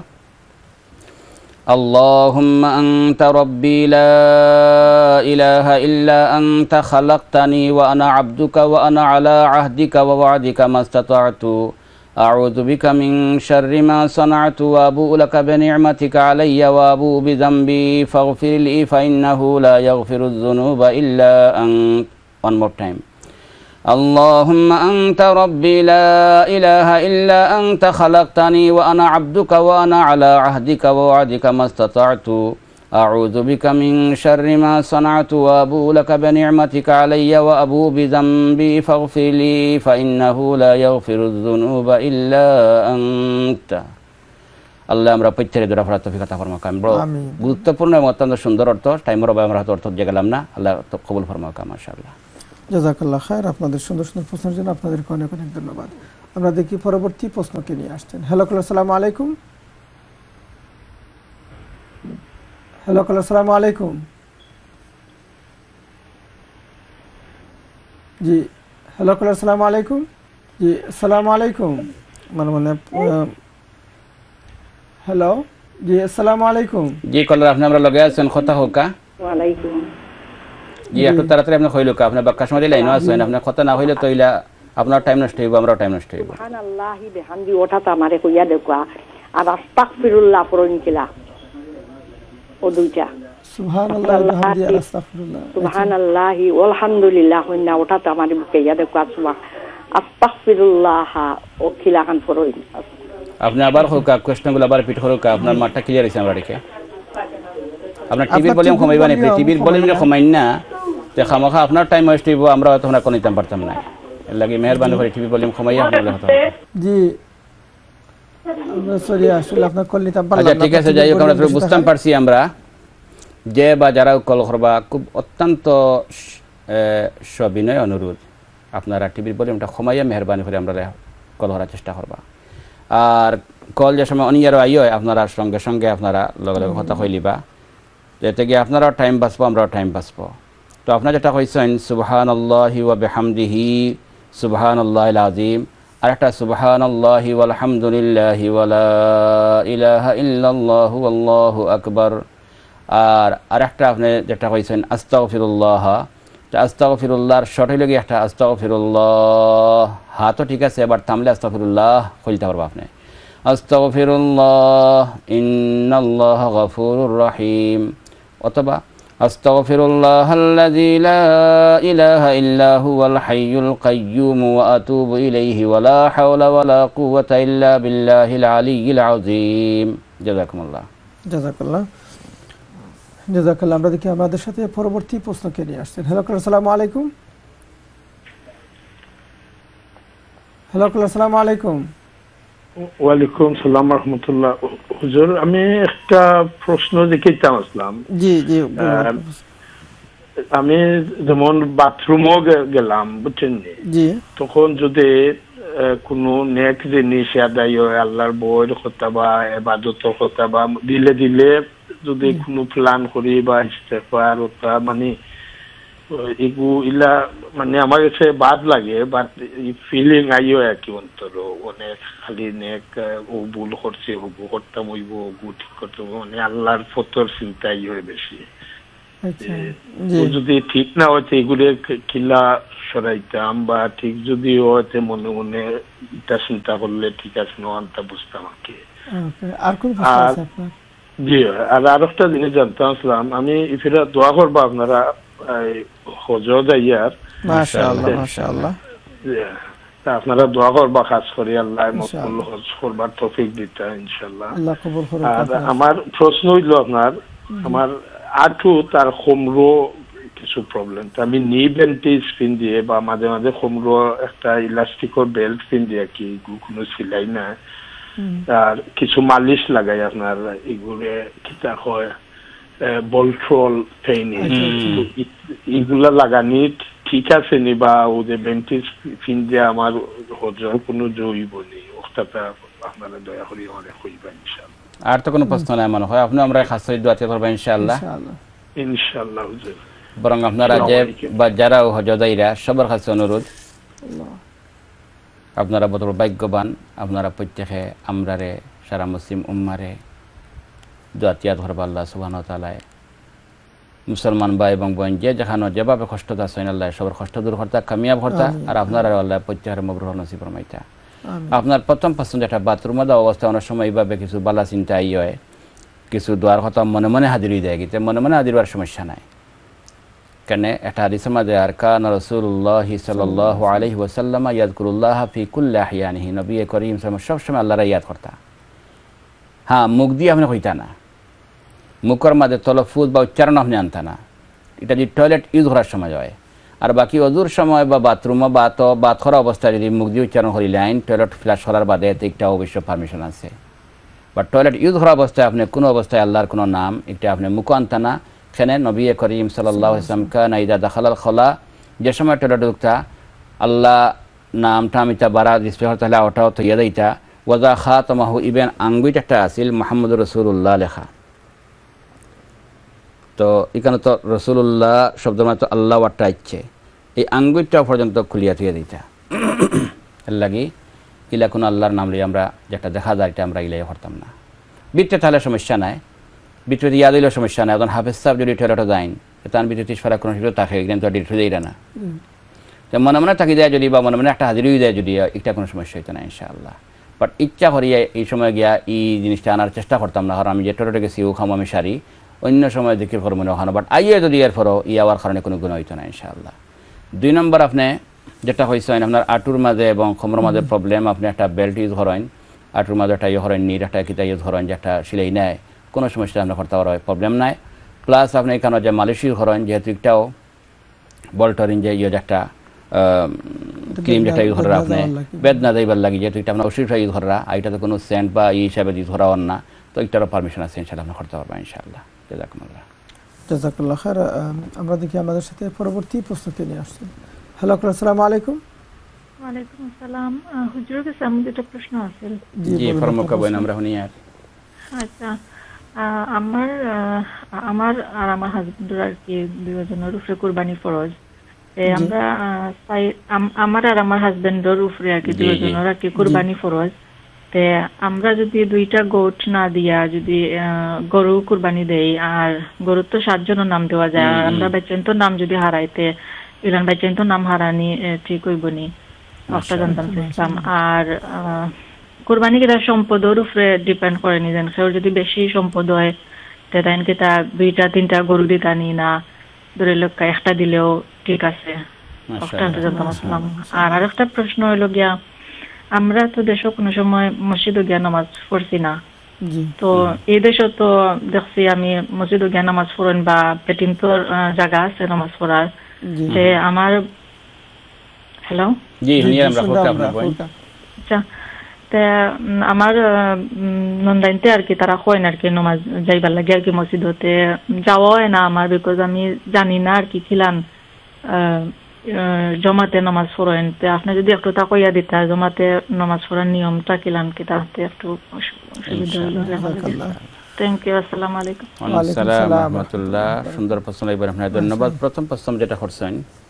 আল্লাহুম্মা আনতা রাব্বি লা ইলাহা ইল্লা আনতা খালাকতানি ওয়া আনা আবদুকা ওয়া আনা আলা আহদিকা ওয়া ওয়া'দিকা মাস্তাতা'তু আউযু বিকা মিন শাররি মা সানা'তু ওয়া আবু'ু লাকা বিনি'মাতিকা আলাইয়া ওয়া আবু'ু বিযামবি ফাগফিরলি ফাইন্নাহু লা ইয়াগফিরুয যুনুবা ইল্লা আনত। One more time. اللهم أنت ربي لا إله إلا أنت خلقتني وأنا عبدك وأنا على عهدك ووعدك ما استطعت أعوذ بك من شر ما صنعت وأبوء لك بنعمتك علي وأبوء بذنبي فاغفر لي فإنه لا يغفر الذنوب إلا أنت আল্লাহ আমরা প্রত্যেকের দোয়া করার তৌফিক আতা ফরমাও কাম বড় গুরুত্বপূর্ণ এবং অত্যন্ত সুন্দর অর্থ টাইমের অভাবে আমরা অর্থ জেগেলাম না আল্লাহ কবুল ফরমাও কাম মাশাআল্লাহ জাযাকাল্লাহ খায়র আপনাদের সুন্দর সুন্দর প্রশ্নের জন্য আপনাদেরকে অনেক অনেক ধন্যবাদ আমরা দেখি পরবর্তী প্রশ্নকে নিয়ে আসছেন হ্যালো আসসালামু আলাইকুম হ্যালো আসসালামু আলাইকুম জি হ্যালো আসসালামু আলাইকুম জি আসসালামু আলাইকুম মানে মানে হ্যালো জি আসসালামু আলাইকুম জি কলার আপনি আমরা লগে আছেন কথা হোকা ওয়া আলাইকুম জি একটু তাড়াতাড়ি আপনি কইলো কা আপনি বাক্কা সময় লাইনও আছেন আপনি কথা না হইলে তইলা আপনার টাইম নষ্ট হইব আমরাও টাইম নষ্ট হইব সুবহানাল্লাহি বিহামদি ওঠাটা আমারে কইয়া দেখবা আর আস্তাগফিরুল্লাহ পড়ুন কিলা ও দুইটা সুবহানাল্লাহি বিহামদি আর আস্তাগফিরুল্লাহ সুবহানাল্লাহি আলহামদুলিল্লাহ হইনা ওঠাটা আমারে কইয়া দেখবা সুবহান আস্তাগফিরুল্লাহ ও কিলা খান পড়ুন আপনি আবার হোকা কোশ্চেনগুলো আবার রিপিট করো কা আপনার মাঠটা ক্লিয়ার হইছে আমরা রেখে আপনার টিভির ভলিউম কমাইবা না টিভির ভলিউম কমাইন না তে খামাখা আপনার টাইম ওয়েস্ট হইব আমরা তখন কোন নিতাম পারতাম না এর লাগি মেহেরবানি করে টিভি ভলিউম কমাইয়া আপনাদের হতো জি আমরা সরি আসলে আপনার কল নিতাম পারলাম আচ্ছা ঠিক আছে যাই হোক আমরা বুঝতাম পারছি আমরা যে বা যারা কল করবা খুব অত্যন্ত সবিনয় অনুরোধ আপনারা টিভির ভলিউমটা কমাইয়া মেহেরবানি করে আমরা কল করার চেষ্টা করবা আর কল যে সময় অনিয়ারও আইও আপনারা সঙ্গে সঙ্গে আপনারা লগে লগে কথা কইলিবা যাতে গিয়ে আপনারাও টাইম বাঁচবো আমরাও টাইম বাঁচবো তো আপনারা যেটা কইছেন সুবহানাল্লাহি ওয়া বিহামদিহি সুবহানাল্লাহিল আযীম আর একটা সুবহানাল্লাহি ওয়াল হামদুলিল্লাহি ওয়া লা ইলাহা ইল্লাল্লাহু আল্লাহু আকবার আর আরেকটা আপনি যেটা কইছেন আস্তাগফিরুল্লাহ তো আস্তাগফিরুল্লাহর শর্ট হইলে গিয়ে একটা আস্তাগফিরুল্লাহ হাতও ঠিক আছে এবার থামলে আস্তাগফিরুল্লাহ কইতে পারবো আপনি আস্তাগফিরুল্লাহ ইন্নাল্লাহা গফুরুর রহিম অথবা আস্তাগফিরুল্লাহাল্লাযী লা ইলাহা ইল্লা হুয়াল হাইয়ুল কাইয়্যুম ওয়া আতুবু ইলাইহি ওয়া লা হাওলা ওয়া লা কুওয়াতা ইল্লা বিল্লাহিল আলিয়্যিল আযীম জাযাকুমুল্লাহ জাযাকাল্লাহ জাযাকাল্লাহ আমরা দেখি আমাদের সাথে পরবর্তী প্রশ্নকে নিয়ে আসছেন হ্যালো আসসালামু আলাইকুম হ্যালো আসসালামু আলাইকুম ওয়ালাইকুম সালাম রাহমাতুল্লাহ হুজুর আমি একটা প্রশ্ন জিজ্ঞাসা আসলাম জি জি আমি যেমন বাথরুমও গেলাম বুঝছেন জি তখন যদি কোনো নেক জিনিস আদায় হয় আল্লাহর বইয়ের কথা বা ইবাদতের কথা বা দিলে দিলে যদি কোনো প্ল্যান করি বা ইস্তেগফার ওটা মানে এগু ইলা মানে আমার কাছে বাদ লাগে বাট ফিলিং আইও একই অন্তর অনেক খালি নেক ও ভুল করছে ও করতাম হইব ও ঠিক করতে মানে আল্লাহর ফতর চিন্তা আইও বেশি যদি ঠিক না হইতে এগুলো কিলা সরাইতাম বা ঠিক যদি হইতে মনে মনে এটা চিন্তা করলে ঠিক আছে না আনতা বুঝতাম আর কি আর কোন প্রশ্ন আছে আপনার জি আর আরেকটা জিনিস জানতাম আসলাম আমি ইফিরা দোয়া করবো আপনারা হজ যাইয়ার মাশাআল্লাহ মাশাআল্লাহ আপনারা দোয়া করবা খাস করে আল্লাহ মকবুল হজ করবার তৌফিক দিতে ইনশাআল্লাহ আল্লাহ কবুল করুন আর আমার প্রশ্ন হইল আপনার আমার আঁঠু তার কোমরো কিছু প্রবলেম আমি নি বেন্টিজ পিন দিয়ে বা মাঝে মাঝে কোমরো একটা ইলাস্টিকর বেল্ট পিন দিয়ে কি কোনো সিলাই না আর কিছু মালিশ লাগাই আপনার এগুলো কিতা হয় বলট্রল পেইন এগুলা লাগানি ঠিক আছে নি বা ও যে বেন্টিজ পিন দিয়ে আমার হজর কোনো জয়ীব নেই ওটা আপনারা দয়া করে অনেক হইবা ইনশাআল্লাহ আর তো কোনো প্রশ্ন নাই মনে হয় আপনি আমরা খাস করে দোয়াতে করব ইনশাআল্লাহ ইনশাআল্লাহ হুজুর বরং আপনারা যে বা যারা হজ যাইরা সবার কাছে অনুরোধ আপনারা বড় ভাগ্যবান আপনারা প্রত্যেকে আমরারে সারা মুসলিম উম্মারে দোয়াতিয়া ধরবা আল্লাহ সুবহানাহু ওয়া তাআলা মুসলমান ভাই এবং বোন যে যেখানে যেভাবে কষ্ট আছেন আল্লাহ সবার কষ্ট দূর করতা কামিয়াব করতা আর আপনারা আল্লাহ প্রত্যেকের মাবরুর নসিব ফরমাইতা আপনার প্রথম প্রশ্ন যেটা বাথরুমে দেওয়া অবস্থা অনেক সময় এইভাবে কিছু বালা চিন্তা আই হয় কিছু দোয়ার কথা মনে মনে হাজির হয়ে যায় কিন্তু মনে মনে হাজির হওয়ার সমস্যা নাই কেন একটা হাদিসের মধ্যে আর কান রাসূলুল্লাহ সাল্লাল্লাহু আলাইহি ওয়াসাল্লাম ইয়াযকুরুল্লাহ ফি কুল্লি আহইয়ানিহি, নবী করিম সাল্লাল্লাহু আলাইহি ওয়াসাল্লাম সবসময় আল্লাহর ইয়াদ করতা। হ্যাঁ, মুখ দিয়ে আপনি কইতা না, মুখের মাঝে তলফুজ বা উচ্চারণ আপনি আনতা না, এটা যদি টয়লেট ইউজ করার সময় হয়। আর বাকি অজুর সময় বা বাথরুমে বা তো বাথ করা অবস্থায় যদি মুখ দিয়ে উচ্চারণ করিলে আইন টয়লেট ফ্লাশ করার বাদে একটা অবশ্য পারমিশন আছে। বা টয়লেট ইউজ করা অবস্থায় আপনি কোনো অবস্থায় আল্লাহর কোনো নাম এটা আপনি মুখ আনতা না। সেখানে নবী করিম সাল্লাল্লাহু আলাইহি ওয়াসাল্লাম কানা ইযা দাখালাল খলা, যে সময় টয়লেট ঢুকতা আল্লাহ নামটা আমিতা বারা ডিসপ্লে হতে হলে ওটাও তো ইয়া দিতা। ওয়াজা খাতামাহু, ইবেন আঙ্গুইট একটা আসিল মুহাম্মদুর রাসূলুল্লাহ লেখা। তো এখানে তো রসুল্লাহ শব্দ মানে তো আল্লাহ ওয়ারটা ইচ্ছে, এই আঙ্গুইটা পর্যন্ত খুলিয়া থুয়ে দিতা। এর লাগি ইলা কোনো আল্লাহর নাম লিয়ে আমরা যেটা দেখা যায় এটা আমরা ইলাই করতাম না। বিটতে তাহলে সমস্যা নাই, বিটতে ইয়া দিলেও সমস্যা নাই। এখন হাফেজ সাহেব যদি টয়লেটে যাইন তার বিদ্যুৎ ফারা কোনো কিছু থাকে এখানে তো ডিট হয়ে যায় না, তো মনে মনে থাকি যায় যদি বা মনে মনে একটা হাজিরি হয়ে যায় যদি এটা কোনো সমস্যা হইতো না ইনশাআল্লাহ। বাট ইচ্ছা করিয়া এই সময় গিয়া এই জিনিসটা আনার চেষ্টা করতাম না, কারণ আমি যে টয়লেটে গেছি ও খাম আমি সারি অন্য সময় দিকে ফর মনে ওখানে, বাট আইয়ে যদি এর ফরও ই আওয়ার কারণে কোনো গুণ হইতো না ইনশাআল্লাহ। দুই নম্বর আপনি যেটা হয়েছেন আপনার আঁটুর মাঝে এবং কোমরের মাঝে প্রবলেম, আপনি একটা বেল্ট ইউজ করেন, আঁটুর মাঝে একটা ইয়ে করেন নির একটা কিতা ইউজ করেন যে একটা সিলাই নেয়, কোনো সমস্যা আপনার করতে পারা প্রবলেম নাই। প্লাস আপনি এখানে যে মালিশ ইউজ করেন যেহেতু একটাও বল্টরিন যে ইয়ে একটা ক্রিম যেটা ইউজ করা আপনি বেদ না যাইবার লাগে যেহেতু এটা আপনার ওষুধটা ইউজ করা, আর এটা তো কোনো সেন্ট বা ই হিসাবে ইউজ করা হন না, তো একটারও পারমিশন আছে ইনশাআল্লাহ আপনি করতে পারবেন ইনশাআল্লাহ। জাযাকুমুল্লাহ। জাযাকাল্লাহ খায়র। আমরা দেখি আমাদের সাথে পরবর্তী প্রশ্নটি নিয়ে আসছেন। হ্যালো, আসসালামু আলাইকুম। ওয়ালাইকুম আসসালাম। হুজুরের কাছে আমার একটা প্রশ্ন আছে। জি ফরমাকা বইন আমরা শুনি। আর আচ্ছা, আমার আমার আর আমার হাজবেন্ডের আর কি দুজনের উপরে কুরবানি ফরজ, আমরা আমার আর আমার হাজবেন্ডের উপরে আর কি দুজনের আর কি কুরবানি ফরজ। তে আমরা যদি দুইটা গোট না দিয়া যদি গরু কুরবানি দেই, আর গরুর তো সাতজনের নাম দেওয়া যায়, আর আমরা বেচেন তো নাম যদি হারাইতে ইলান বেচেন তো নাম হারানি ঠিক হইবনি একটা জানতাম চাইতাম। আর কুরবানি কি তার সম্পদের উপরে ডিপেন্ড করে নি, যেন কেউ যদি বেশি সম্পদ হয় তে তাই কি তা দুইটা তিনটা গরু দিতানি না ধরে লোক একটা দিলেও ঠিক আছে একটা জানতাম আসলাম। আর আরেকটা প্রশ্ন হইলো গিয়া, আমরা তো দেশে কোনো সময় মসজিদে গিয়া নামাজ পড়ছি না, তো এই দেশে তো দেখছি আমি মসজিদে গিয়া নামাজ পড়েন বা পেটিন তোর জায়গা আছে নামাজ পড়ার, যে আমার হ্যালো আচ্ছা তে আমার নন্দাইনতে আর কি তারা হয় না আর কি নামাজ যাইবার লাগে আর কি মসজিদতে যাওয়া হয় না আমার, বিকজ আমি জানি না আর কি খিলান জমাতে নামাজ পড়েন। তো আপনি যদি একটু তা কইয়া দিতা জমাতে নামাজ পড়ার নিয়মটা কিলান কি তাতে একটু অসুবিধা হইল। Thank you. আসসালামু আলাইকুম। ওয়া আলাইকুম আসসালাম ওয়া রাহমাতুল্লাহ। সুন্দর প্রশ্ন এবার আপনার ধন্যবাদ। প্রথম প্রশ্ন যেটা করছেন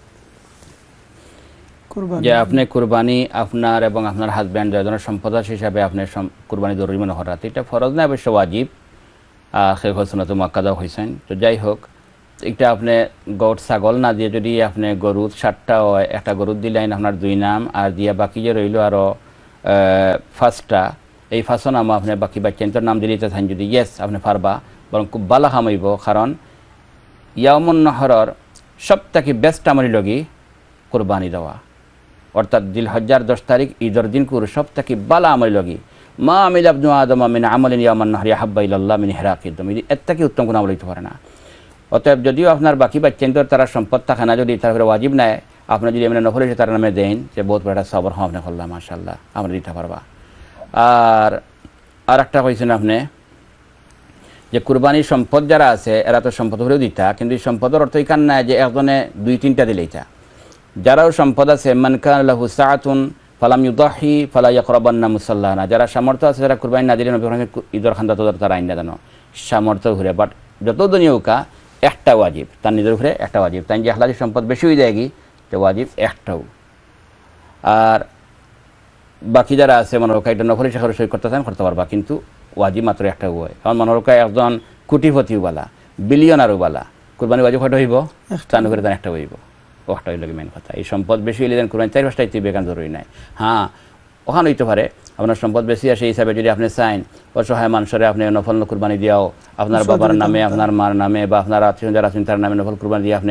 যে আপনি কুরবানি আপনার এবং আপনার হাজব্যান্ড দুজনের সম্পদ হিসাবে আপনি কুরবানি জরুরি মনে করা, এটা ফরজ না অবশ্য ওয়াজিব, সেই ঘোষণা তো মাক্কাদাও হয়েছেন। তো যাই হোক, এটা আপনি গরু ছাগল না দিয়ে যদি আপনি গরু সাতটা হয় একটা গরু দিলেন আপনার দুই নাম, আর দিয়া বাকি যে রইল আরও ফার্স্টটা এই ফার্স্ট নাম আপনি বাকি বাচ্চান্তর নাম দিলে চান যদি ইয়েস আপনি পারবা, বরং খুব ভালো কামাইব। কারণ ইয়াউমুন নহরের সবথেকে বেস্ট আমলি লগি কুরবানি দেওয়া, অর্থাৎ দিল হজ্জার দশ তারিখ ঈদের দিন কুর সবথেকে ভালো আমলি লগি মা আমিল আবনু আদম মিন আমালিন ইয়াউমান নহরি আহাব্বা ইলাল্লাহ মিন হিরাকিদ দম, এর থেকে উত্তম কোনো আমল হইতে পারে না। অতএব যদিও আপনার বাকি বাচ্চান্তর তারা সম্পদ থাকে না, যদি তার ওয়াজিব নেয় আপনি যদি এমনি নফল হিসেবে তার নামে দেন যে বহুত বড় একটা সবর হম আপনি করলাম মাশাআল্লাহ আমরা দিতে পারবা। আর আর একটা কইছেন আপনি যে কুরবানির সম্পদ যারা আছে এরা তো সম্পদ হলেও দিতা, কিন্তু এই সম্পদের অর্থ এখান না যে একজনে দুই তিনটা দিলেইটা। যারাও সম্পদ আছে মান কানা লাহু সাআতুন ফালাম ইউদাহি ফালা ইয়াকরাবান্না মুসাল্লানা, যারা সামর্থ্য আছে যারা কুরবানি না দিলে নবী ঈদের খান্দা তো তারা আইন না জানো সামর্থ্য ঘুরে, বাট যত দুনিয়াউকা একটা ওয়াজিব তার নিজের উপরে একটা ওয়াজিব, তাই যে হালালি সম্পদ বেশি হয়ে যায় কি তো ওয়াজিব একটাও। আর বাকি যারা আছে মনোরকা এটা নফল হিসাবে সই করতে চান করতে পারবা, কিন্তু ওয়াজিব মাত্র একটা হয়। কারণ মনোরকা একজন কোটিপতিওয়ালা বিলিয়নারওয়ালা, কুরবানি ওয়াজিব কয়টা হইব তার উপরে তার একটা হইব, একটা হইল মেন কথা। এই সম্পদ বেশি হইলে দেন কুরবানি চার পাঁচটাই তুই বেকার জরুরি নাই। হ্যাঁ ওখানে হইতে পারে আপনার সম্পদ বেশি আসে হিসাবে যদি আপনি চাইন অসহায় মানুষের আপনি নফল কুরবানি দিয়াও আপনার বাবার নামে আপনার মার নামে বা আপনার আত্মীয় যারা আছেন তার নামে নফল কুরবানি দিয়ে আপনি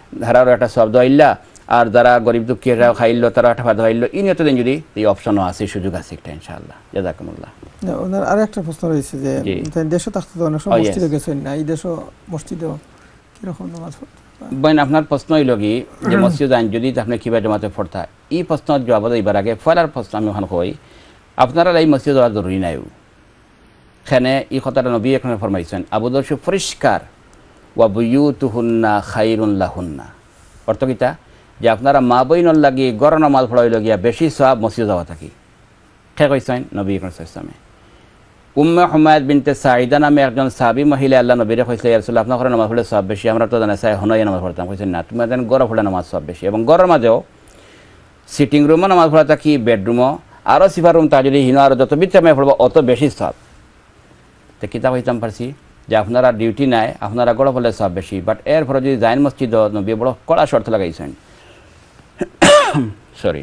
ধারারও একটা শব্দ আইল্লা আর যারা গরিব দুঃখীরা খাইলো তারা একটা ফায়দা হইলো এই নিয়ত দিন যদি এই অপশনও আছে সুযোগ আছে একটা ইনশাআল্লাহ জাযাকুমুল্লাহ ওনার আর একটা প্রশ্ন রয়েছে যে দেশে থাকতে তো অনেক সময় মসজিদে গেছেন না এই দেশও মসজিদেও কিরকম নামাজ পড়তে বইন আপনার প্রশ্ন হইল কি যে মসজিদ আইন যদি আপনি কিভাবে জমাতে পড়তা এই প্রশ্ন জবাব দিবার আগে ফলার প্রশ্ন আমি ওখানে কই আপনারা এই মসজিদ যাওয়া জরুরি নাই এখানে এই কথাটা নবী এখানে ফরমাইছেন আবু দাউদ পরিষ্কার ওয়া বুয়ুতুহুন্না খায়রুন লাহুন্না অর্থ কিটা যে আপনারা মা বইনর লাগি গড় নামাজ পড়াই লগিয়া বেশি সওয়াব মসজিদ যাওয়া থাকি ঠিক কইছেন নবী করিম সাল্লাল্লাহু আলাইহি ওয়াসাল্লাম উম্মে হুমায়দ বিনতে সাঈদা নামে একজন সাহাবী মহিলা আল্লাহ নবীরে কইছে ইয়া রাসূলুল্লাহ আপনার ঘরে নামাজ পড়লে সওয়াব বেশি আমরা তো জানা চাই হনয় নামাজ পড়তাম কইছেন না তুমি জানেন গড় পড়লে নামাজ সওয়াব বেশি এবং গড়ের মাঝেও সিটিং রুমও নামাজ পড়া থাকি বেডরুমও আরও সিফার রুম তা যদি হিনো আরও যত বিচ্ছামে পড়বো অত বেশি সওয়াব তো কিতাব হইতাম পারছি যে আপনারা ডিউটি নাই আপনারা গড় পড়লে সওয়াব বেশি বাট এর পরে যদি জাইন মসজিদ নবী বড় কড়া শর্ত লাগাইছেন সরি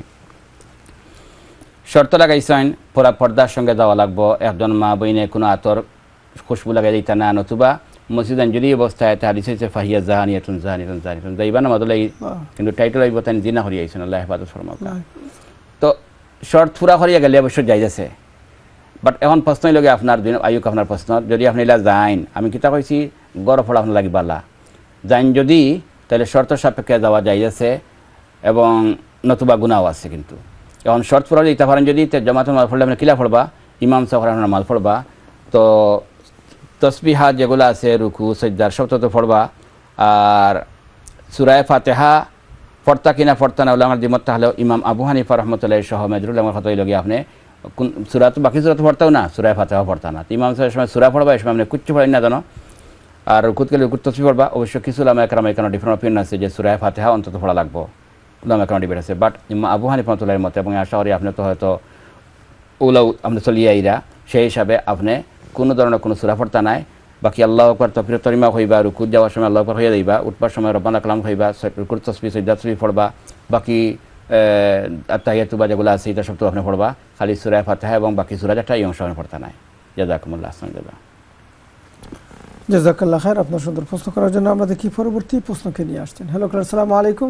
শর্ত লাগাইছেন পুরা পর্দার সঙ্গে যাওয়া লাগবো একজন মা বইনে কোনো আতর খুশবু লাগাই দিতে না নতুবা মসজিদান যদি অবস্থায় তা হাদিস হইছে ফাহিয়া জাহানিয়াতুন জাহানিয়াতুন জাহানিয়াতুন যাইবা না মাদলাই কিন্তু টাইটেল হইব তাই জিনা হরি আইছেন আল্লাহ হেফাজত ফরমাক তো শর্ত পুরা হরিয়া গেলে অবশ্য যাইতেছে বাট এখন প্রশ্নই লগে আপনার দিন আয়ুক আপনার প্রশ্ন যদি আপনি এলা যাইন আমি কিতা কইছি গড় ফল আপনার লাগিবালা যাইন যদি তাহলে শর্ত সাপেক্ষে যাওয়া যাইতেছে এবং নতুবা গুনাও আছে কিন্তু এখন শর্ত পড়া দিতে পারেন যদি জমাতে নামাজ পড়লে আপনি কিলা পড়বা ইমাম সাহেব আপনার নামাজ পড়বা তো তসবিহা যেগুলো আছে রুকু সজ্জার সব তো পড়বা আর সূরা ফাতিহা পড়তা কিনা পড়তা না হলে আমার দিমত তাহলে ইমাম আবু হানিফা রহমতুল্লাহ সহ মেজরুল আমার কথা লগে আপনি কোন সূরা তো বাকি সূরা তো পড়তাও না সূরা ফাতিহা পড়তা না ইমাম সাহেব সময় সূরা পড়বা এই সময় আপনি কুচ্চু পড়েন না জানো আর রুকুত গেলে রুকুত তসবিহ পড়বা অবশ্য কিছু উলামা একরাম এখানে ডিফারেন্ট অপিনিয়ন আছে যে সূরা ফাতিহা অন্তত পড়া লাগবো উলামা একরাম ডিবেট আছে বাট ইমাম আবু হানিফা রহমতুল্লাহের মতে এবং আশা করি আপনি তো হয়তো ওলাও আপনি চলিয়ে আইরা সেই হিসাবে আপনি কোনো ধরনের কোনো সূরা পড়তা নাই বাকি আল্লাহু আকবার তাকবীর তরিমা হইবা রুকুত যাওয়ার সময় আল্লাহু আকবার হইয়া দিবা উঠবার সময় রব্বানা কালাম হইবা রুকুত তাসবিহ সাজদা তাসবিহ পড়বা বাকি আত্তাহিয়াতু বা যেগুলো আছে এটা সব তো আপনি পড়বা খালি সূরা ফাতিহা এবং বাকি সূরা যেটা এই অংশ আপনি পড়তা নাই জাযাকুমুল্লাহ আহসানুল্লাহ জাযাকাল্লাহ খাইর আপনার সুন্দর প্রশ্ন করার জন্য আমরা দেখি পরবর্তী প্রশ্নকে নিয়ে আসছেন হ্যালো ক্লাস আসসালামু আলাইকুম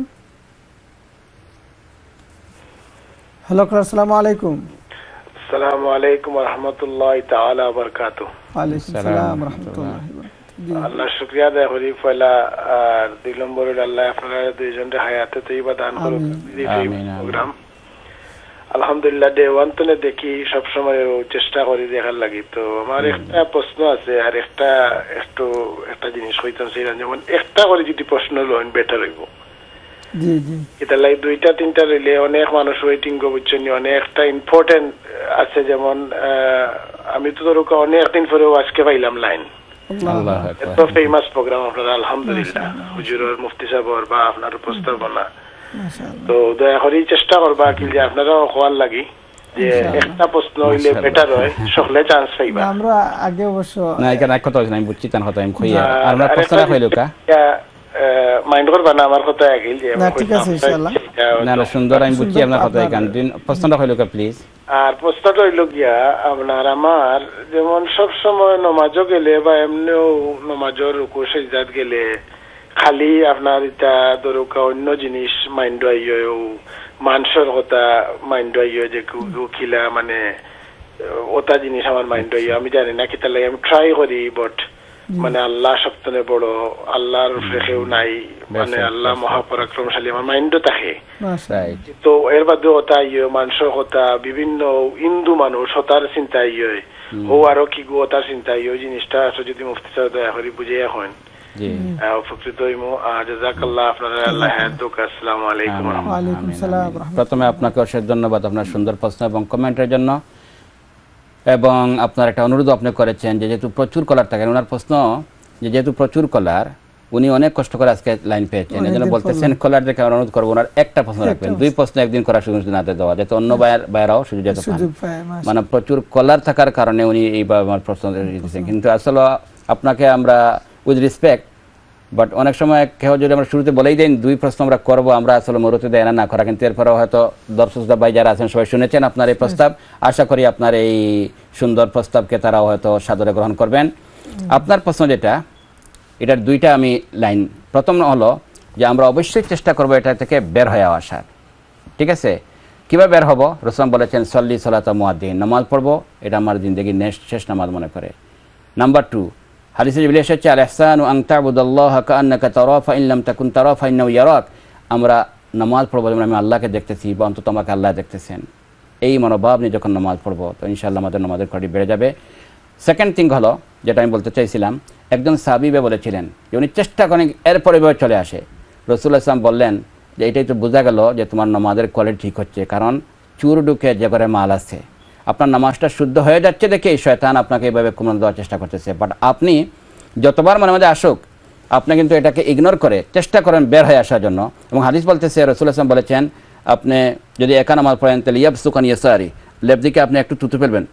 হ্যালো ক্লাস আসসালামু আলাইকুম আসসালামু আলাইকুম ওয়া রাহমাতুল্লাহি তাআলা ওয়া বারাকাতুহু ওয়া আলাইকুম আসসালাম ওয়া রাহমাতুল্লাহি ওয়া বারাকাতুহু আল্লাহ শুকরিয়া আদায় করি পয়লা আর দুই নম্বরে আল্লাহ আপনারা দুইজনের হায়াতে তৈবা দান করুন এই প্রোগ্রাম আলহামদুলিল্লাহ ডে ওয়ান তো দেখি সব সময় চেষ্টা করি দেখার লাগি তো আমার একটা প্রশ্ন আছে আর একটা একটু একটা জিনিস হইতাম সেই যেমন একটা করে যদি প্রশ্ন লইন বেটার হইব জি জি এটা লাইক দুইটা তিনটা রইলে অনেক মানুষ ওয়েটিং গো বুঝছেন অনেকটা ইম্পর্টেন্ট আছে যেমন আমি তো ধরো অনেক দিন পরেও আজকে পাইলাম লাইন এত ফেমাস প্রোগ্রাম আপনারা আলহামদুলিল্লাহ হুজুরের মুফতি সাহেবের বা আপনার উপস্থাপনা তো দয়া করে চেষ্টা করবা কি যে আপনারাও হওয়ার লাগি যে একটা প্রশ্ন হইলে বেটার হয় সকলে চান্স পাইবা আমরা আগে অবশ্য না এখানে এক কথা আমি বুঝছি তার কথা আমি কইয়া আর আমরা প্রশ্নটা কইলো কা মাইন্ড করবা না আমার কথা একই যে না ঠিক আছে ইনশাআল্লাহ না না সুন্দর আমি বুঝছি আপনার কথা এখান দিন প্রশ্নটা কইলো কা প্লিজ আর প্রশ্নটা হইল গিয়া আপনার আমার যেমন সব সময় নমাজও গেলে বা এমনিও নমাজের রুকু সিজদাত গেলে খালি আপনার এটা দরকার অন্য জিনিস মাইন্ড আইয় মানুষের কথা মাইন্ড আইয় যে খিলা মানে ওটা জিনিস আমার মাইন্ড আইয় আমি জানি না কি তাহলে আমি ট্রাই করি বাট মানে আল্লাহ সপ্তনে বড় আল্লাহর রেখেও নাই মানে আল্লাহ মহাপরাক্রমশালী আমার মাইন্ডও থাকে তো এর বাদে ওটা ইয়ে মানুষের কথা বিভিন্ন হিন্দু মানুষ ওটার চিন্তা ইয়ে ও আরো কি গো ওটার চিন্তা ইয়ে জিনিসটা যদি মুফতি সাহেব দয়া করে বুঝে এখন উপকৃত হইমু জাযাকাল্লাহ আপনারা আল্লাহ হায়াতুক আসসালামু আলাইকুম ওয়া আলাইকুম সালাম প্রথমে আপনাকে অশেষ ধন্যবাদ আপনার সুন্দর প্রশ্ন এবং কমেন্টের জন্য এবং আপনার একটা অনুরোধ আপনি করেছেন যে যেহেতু প্রচুর কলার থাকেন ওনার প্রশ্ন যে যেহেতু প্রচুর কলার উনি অনেক কষ্ট করে আজকে লাইন পেয়েছেন এই জন্য বলতেছেন কলার দেখে অনুরোধ করবো ওনার একটা প্রশ্ন রাখবেন দুই প্রশ্ন একদিন করার সুযোগ না দেওয়া যাতে অন্য বাইরাও সুযোগ যেতে পারে মানে প্রচুর কলার থাকার কারণে উনি এইভাবে আমার প্রশ্ন দিয়েছেন কিন্তু আসলে আপনাকে আমরা উইথ রেসপেক্ট বাট অনেক সময় কেউ যদি আমরা শুরুতে বলেই দেন দুই প্রশ্ন আমরা করবো আমরা আসলে মরুতে দেয় না না করা কিন্তু এরপরেও হয়তো দর্শক ভাই যারা আছেন সবাই শুনেছেন আপনার এই প্রস্তাব আশা করি আপনার এই সুন্দর প্রস্তাবকে তারাও হয়তো সাদরে গ্রহণ করবেন আপনার প্রশ্ন যেটা এটার দুইটা আমি লাইন প্রথম হলো যে আমরা অবশ্যই চেষ্টা করব এটা থেকে বের হয়ে আসার। ঠিক আছে, কীভাবে বের হব? রাসূল বলেছেন সল্লি সলাতা মুয়াদ্দিন, নামাজ পড়বো, এটা আমার জিন্দগির নেক্সট শেষ নামাজ মনে করে। নাম্বার টু, হাদিসে জিবরিল এসেছে আল ইহসানু আন তা'বুদাল্লাহা কাআন্নাকা তারাহু ফা ইন লাম তাকুন তারাহু ফা ইন্নাহু ইয়ারাক। আমরা নামাজ পড়বো যেমন আমি আল্লাহকে দেখতেছি বা অন্তত আমাকে আল্লাহ দেখতেছেন, এই মনোভাব নিয়ে যখন নামাজ পড়বো তো ইনশাআল্লাহ আমাদের নামাজের কোয়ালিটি বেড়ে যাবে। সেকেন্ড থিং হলো যেটা আমি বলতে চাইছিলাম, একজন সাহাবী বলেছিলেন যে উনি চেষ্টা করেন এরপরে এভাবে চলে আসে। রাসূলুল্লাহ সাল্লাল্লাহু আলাইহি ওয়াসাল্লাম বললেন যে এটাই তো বোঝা গেল যে তোমার নামাজের কোয়ালিটি ঠিক হচ্ছে, কারণ চুর ঢুকে যে ঘরে মাল আছে, আপনার নামাজটা শুদ্ধ হয়ে যাচ্ছে দেখে শয়তান আপনাকে এইভাবে কমান দেওয়ার চেষ্টা করতেছে। বাট আপনি যতবার মনে মধ্যে আসুক আপনি কিন্তু এটাকে ইগনোর করে চেষ্টা করেন বের হয়ে আসার জন্য। এবং হাদিস বলতেছে রাসূলুল্লাহ সাল্লাল্লাহু আলাইহি ওয়াসাল্লাম বলেছেন আপনি যদি একা নামাজ পড়েন তাহলে ইয়াবসুকান ইয়াসারি, লেফট দিকে আপনি একটু থুতু ফেলবেন,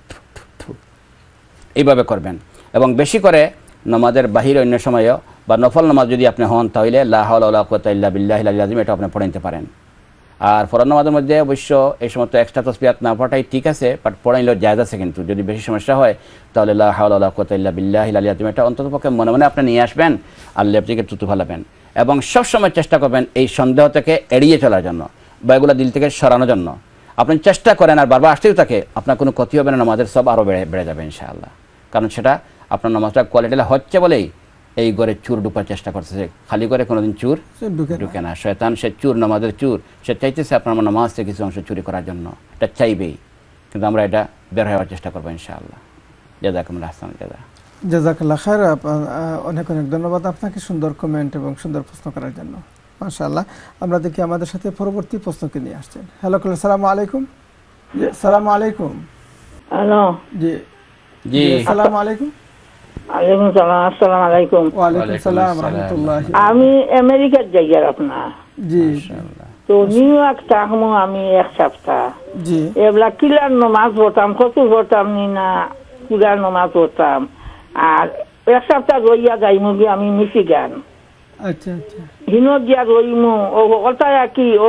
এইভাবে করবেন। এবং বেশি করে নামাজের বাহির অন্য সময়ও বা নফল নামাজ যদি আপনি হন তাহলে লা হাওলা ওয়ালা কুওয়াতা ইল্লা বিল্লাহিল আলিয়্যিল আযীম এটা আপনি পড়ে নিতে পারেন। আর ফরজ নামাজের মধ্যে অবশ্য এই সমস্ত এক্সট্রা তাসবিহাত না পড়াটাই ঠিক আছে, বাট পড়াইলেও জায়েজ আছে, কিন্তু যদি বেশি সমস্যা হয় তাহলে লা হাওলা ওয়ালা কুওয়াতা ইল্লা বিল্লাহিল আলিয়্যিল আযীম এটা অন্তত পক্ষে মনে মনে আপনি নিয়ে আসবেন আর লেফট দিকে থুতু ফেলাবেন। এবং সবসময় চেষ্টা করবেন এই সন্দেহ থেকে এড়িয়ে চলার জন্য বা এগুলো দিল থেকে সরানোর জন্য। আপনি চেষ্টা করেন আর বারবার আসতেও থাকে, আপনার কোনো ক্ষতি হবে না, নামাজের সব আরও বেড়ে বেড়ে যাবে ইনশাআল্লাহ। কারণ সেটা আপনার নামাজটা কোয়ালিটি হচ্ছে বলেই এই ঘরে চুর ঢুকার চেষ্টা করতেছে, খালি করে কোনোদিন চুর ঢুকে না। শয়তান সে চুর, নামাজের চুর, সে চাইতেছে আপনার নামাজ থেকে কিছু অংশ চুরি করার জন্য, এটা চাইবেই, কিন্তু আমরা এটা বের হওয়ার চেষ্টা করবো ইনশাআল্লাহ। জাযাকুমুল্লাহ আহসান জাযা। জাযাকাল্লাহ খায়র, অনেক অনেক ধন্যবাদ আপনাকে সুন্দর কমেন্ট এবং সুন্দর প্রশ্ন করার জন্য। মাশাআল্লাহ, আমরা দেখি আমাদের সাথে পরবর্তী প্রশ্নকে নিয়ে আসছেন। হ্যালো, আসসালামু আলাইকুম। জি আসসালামু আলাইকুম। হ্যালো, জি জি আসসালামু আলাইকুম। ওয়ালাইকুম সালাম। আসসালামু আলাইকুম। ওয়া আলাইকুম সালাম ওয়া রাহমাতুল্লাহ। আমি আমেরিকার যাইয়ার আপনার জি তো নিউ ইয়র্ক থাকমু আমি এক সপ্তাহ। জি এবলা কিলার নমাজ পড়তাম, কত পড়তাম নি না কিলার নমাজ পড়তাম, আর এক সপ্তাহ রইয়া যাইমু কি আমি মিশিগান। আচ্ছা আচ্ছা, হিনো গিয়া রইমু ও কথায় কি ও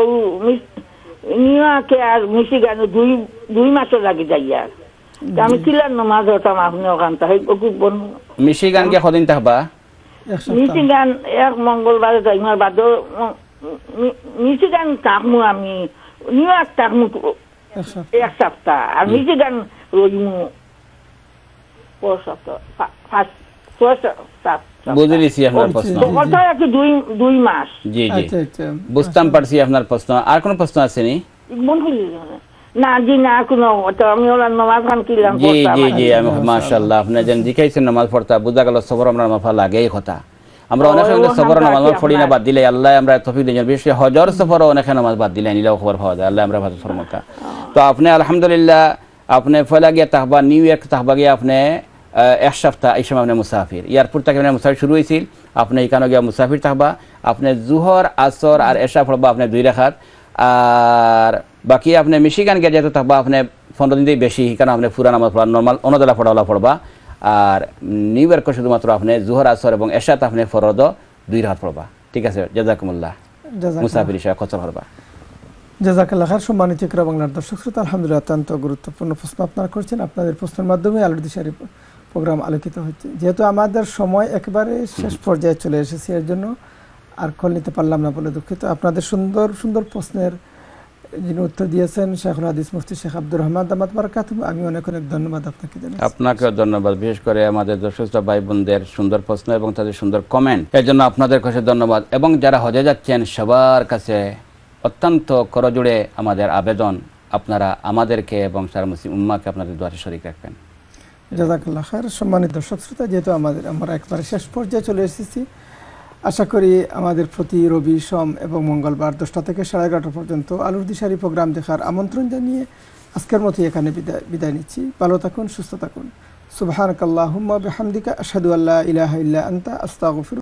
নিউ ইয়র্কে আর মিশিগান দুই দুই মাসও লাগি যাইয়া। আমি কিলার নমাজ পড়তাম আপনি ওখান থেকে মিশিগান কে কদিন থাকবা? মিশিগান এক মঙ্গলবারে যাইমার বাদ মিশিগান থাকমু আমি নিউ ইয়র্ক থাকমু এক সপ্তাহ, আর মিশিগান রইমু ছয় সপ্তাহ। বুঝেছি আপনার প্রশ্ন, কথায় কি দুই দুই মাস। জি জি বুঝতাম পারছি আপনার প্রশ্ন। আর কোন প্রশ্ন আছে নি? না জি না, কোনো আমি ওরা নামাজ খান কিলাম। জি জি জি মাশাআল্লাহ, আপনি যেন জিকাইছেন নামাজ পড়তা, বুঝা গেল সবর আমরা নামাজ লাগে এই কথা। আমরা অনেক সময় সবর নামাজ পড়ি না, বাদ দিলে আল্লাহ আমরা তৌফিক দেন। বিশেষ করে হজর সফর অনেক নামাজ বাদ দিলে নিলেও খবর পাওয়া যায়, আল্লাহ আমরা ভালো ফরমাকা। তো আপনি আলহামদুলিল্লাহ আপনি ফয়লা গিয়া তাহবা নিউ ইয়র্ক তাহবা গিয়া আপনি এক সপ্তাহ এই সময় আপনি মুসাফির, এয়ারপোর্ট থেকে আপনি মুসাফির শুরু হয়েছিল, আপনি এখানে গিয়া মুসাফির থাকবা। আপনি জুহর আসর আর এশা পড়বা আপনি দুই রাকাত, আর বাকি আপনি মিশিগান গিয়ে যেতে থাকবা আপনি পনেরো দিন দিয়ে বেশি, কারণ আপনি পুরা নামাজ পড়া নর্মাল অনদলা পড়াওয়ালা পড়বা। আর নিউ ইয়র্কে শুধুমাত্র আপনি জুহর আসর এবং এশাতে আপনি ফরদ দুই রাকাত পড়বা। ঠিক আছে, জাযাকুমুল্লাহ। মুসাফির হিসেবে কসর করবা। জাযাকাল্লাহ খায়র। সম্মানিত ইকরা বাংলার দর্শক শ্রোতা, আলহামদুলিল্লাহ অত্যন্ত গুরুত্বপূর্ণ প্রশ্ন আপনারা করছেন। আপনাদের প্রশ্নের মাধ্যমে আলোর দিশারি প্রোগ্রাম আলোকিত হচ্ছে। যেহেতু আমাদের সময় একেবারে শেষ পর্যায়ে চলে এসেছে, এর জন্য আর কল নিতে পারলাম না বলে দুঃখিত। আপনাদের সুন্দর সুন্দর প্রশ্নের যিনি উত্তর দিয়েছেন শেখুল হাদিস মুফতি শেখ আব্দুর রহমান দামাত বারাকাতুহু, আমি অনেক অনেক ধন্যবাদ আপনাকে জানাই। আপনাকেও ধন্যবাদ, বিশেষ করে আমাদের দর্শক ভাই বোনদের সুন্দর প্রশ্ন এবং তাদের সুন্দর কমেন্ট, এর জন্য আপনাদের কাছে ধন্যবাদ। এবং যারা হজে যাচ্ছেন সবার কাছে অত্যন্ত করজোড়ে আমাদের আবেদন, আপনারা আমাদেরকে এবং সারা মুসলিম উম্মাহকে আপনাদের দোয়ারে শরীক রাখবেন। জাযাকাল্লাহ খায়র। সম্মানিত দর্শক শ্রোতা, যেহেতু আমাদের আমরা একবারে শেষ পর্যায়ে চলে এসেছি, আশা করি আমাদের প্রতি রবি সোম এবং মঙ্গলবার দশটা থেকে সাড়ে এগারোটা পর্যন্ত আলোর দিশারি প্রোগ্রাম দেখার আমন্ত্রণ জানিয়ে আজকের মতো এখানে বিদায় বিদায় নিচ্ছি। ভালো থাকুন, সুস্থ থাকুন। সুবহানাকাল্লাহুম্মা বিহামদিকা আশহাদু আল্লা ইলাহা ইল্লা আনতা আস্তাগফিরুকা।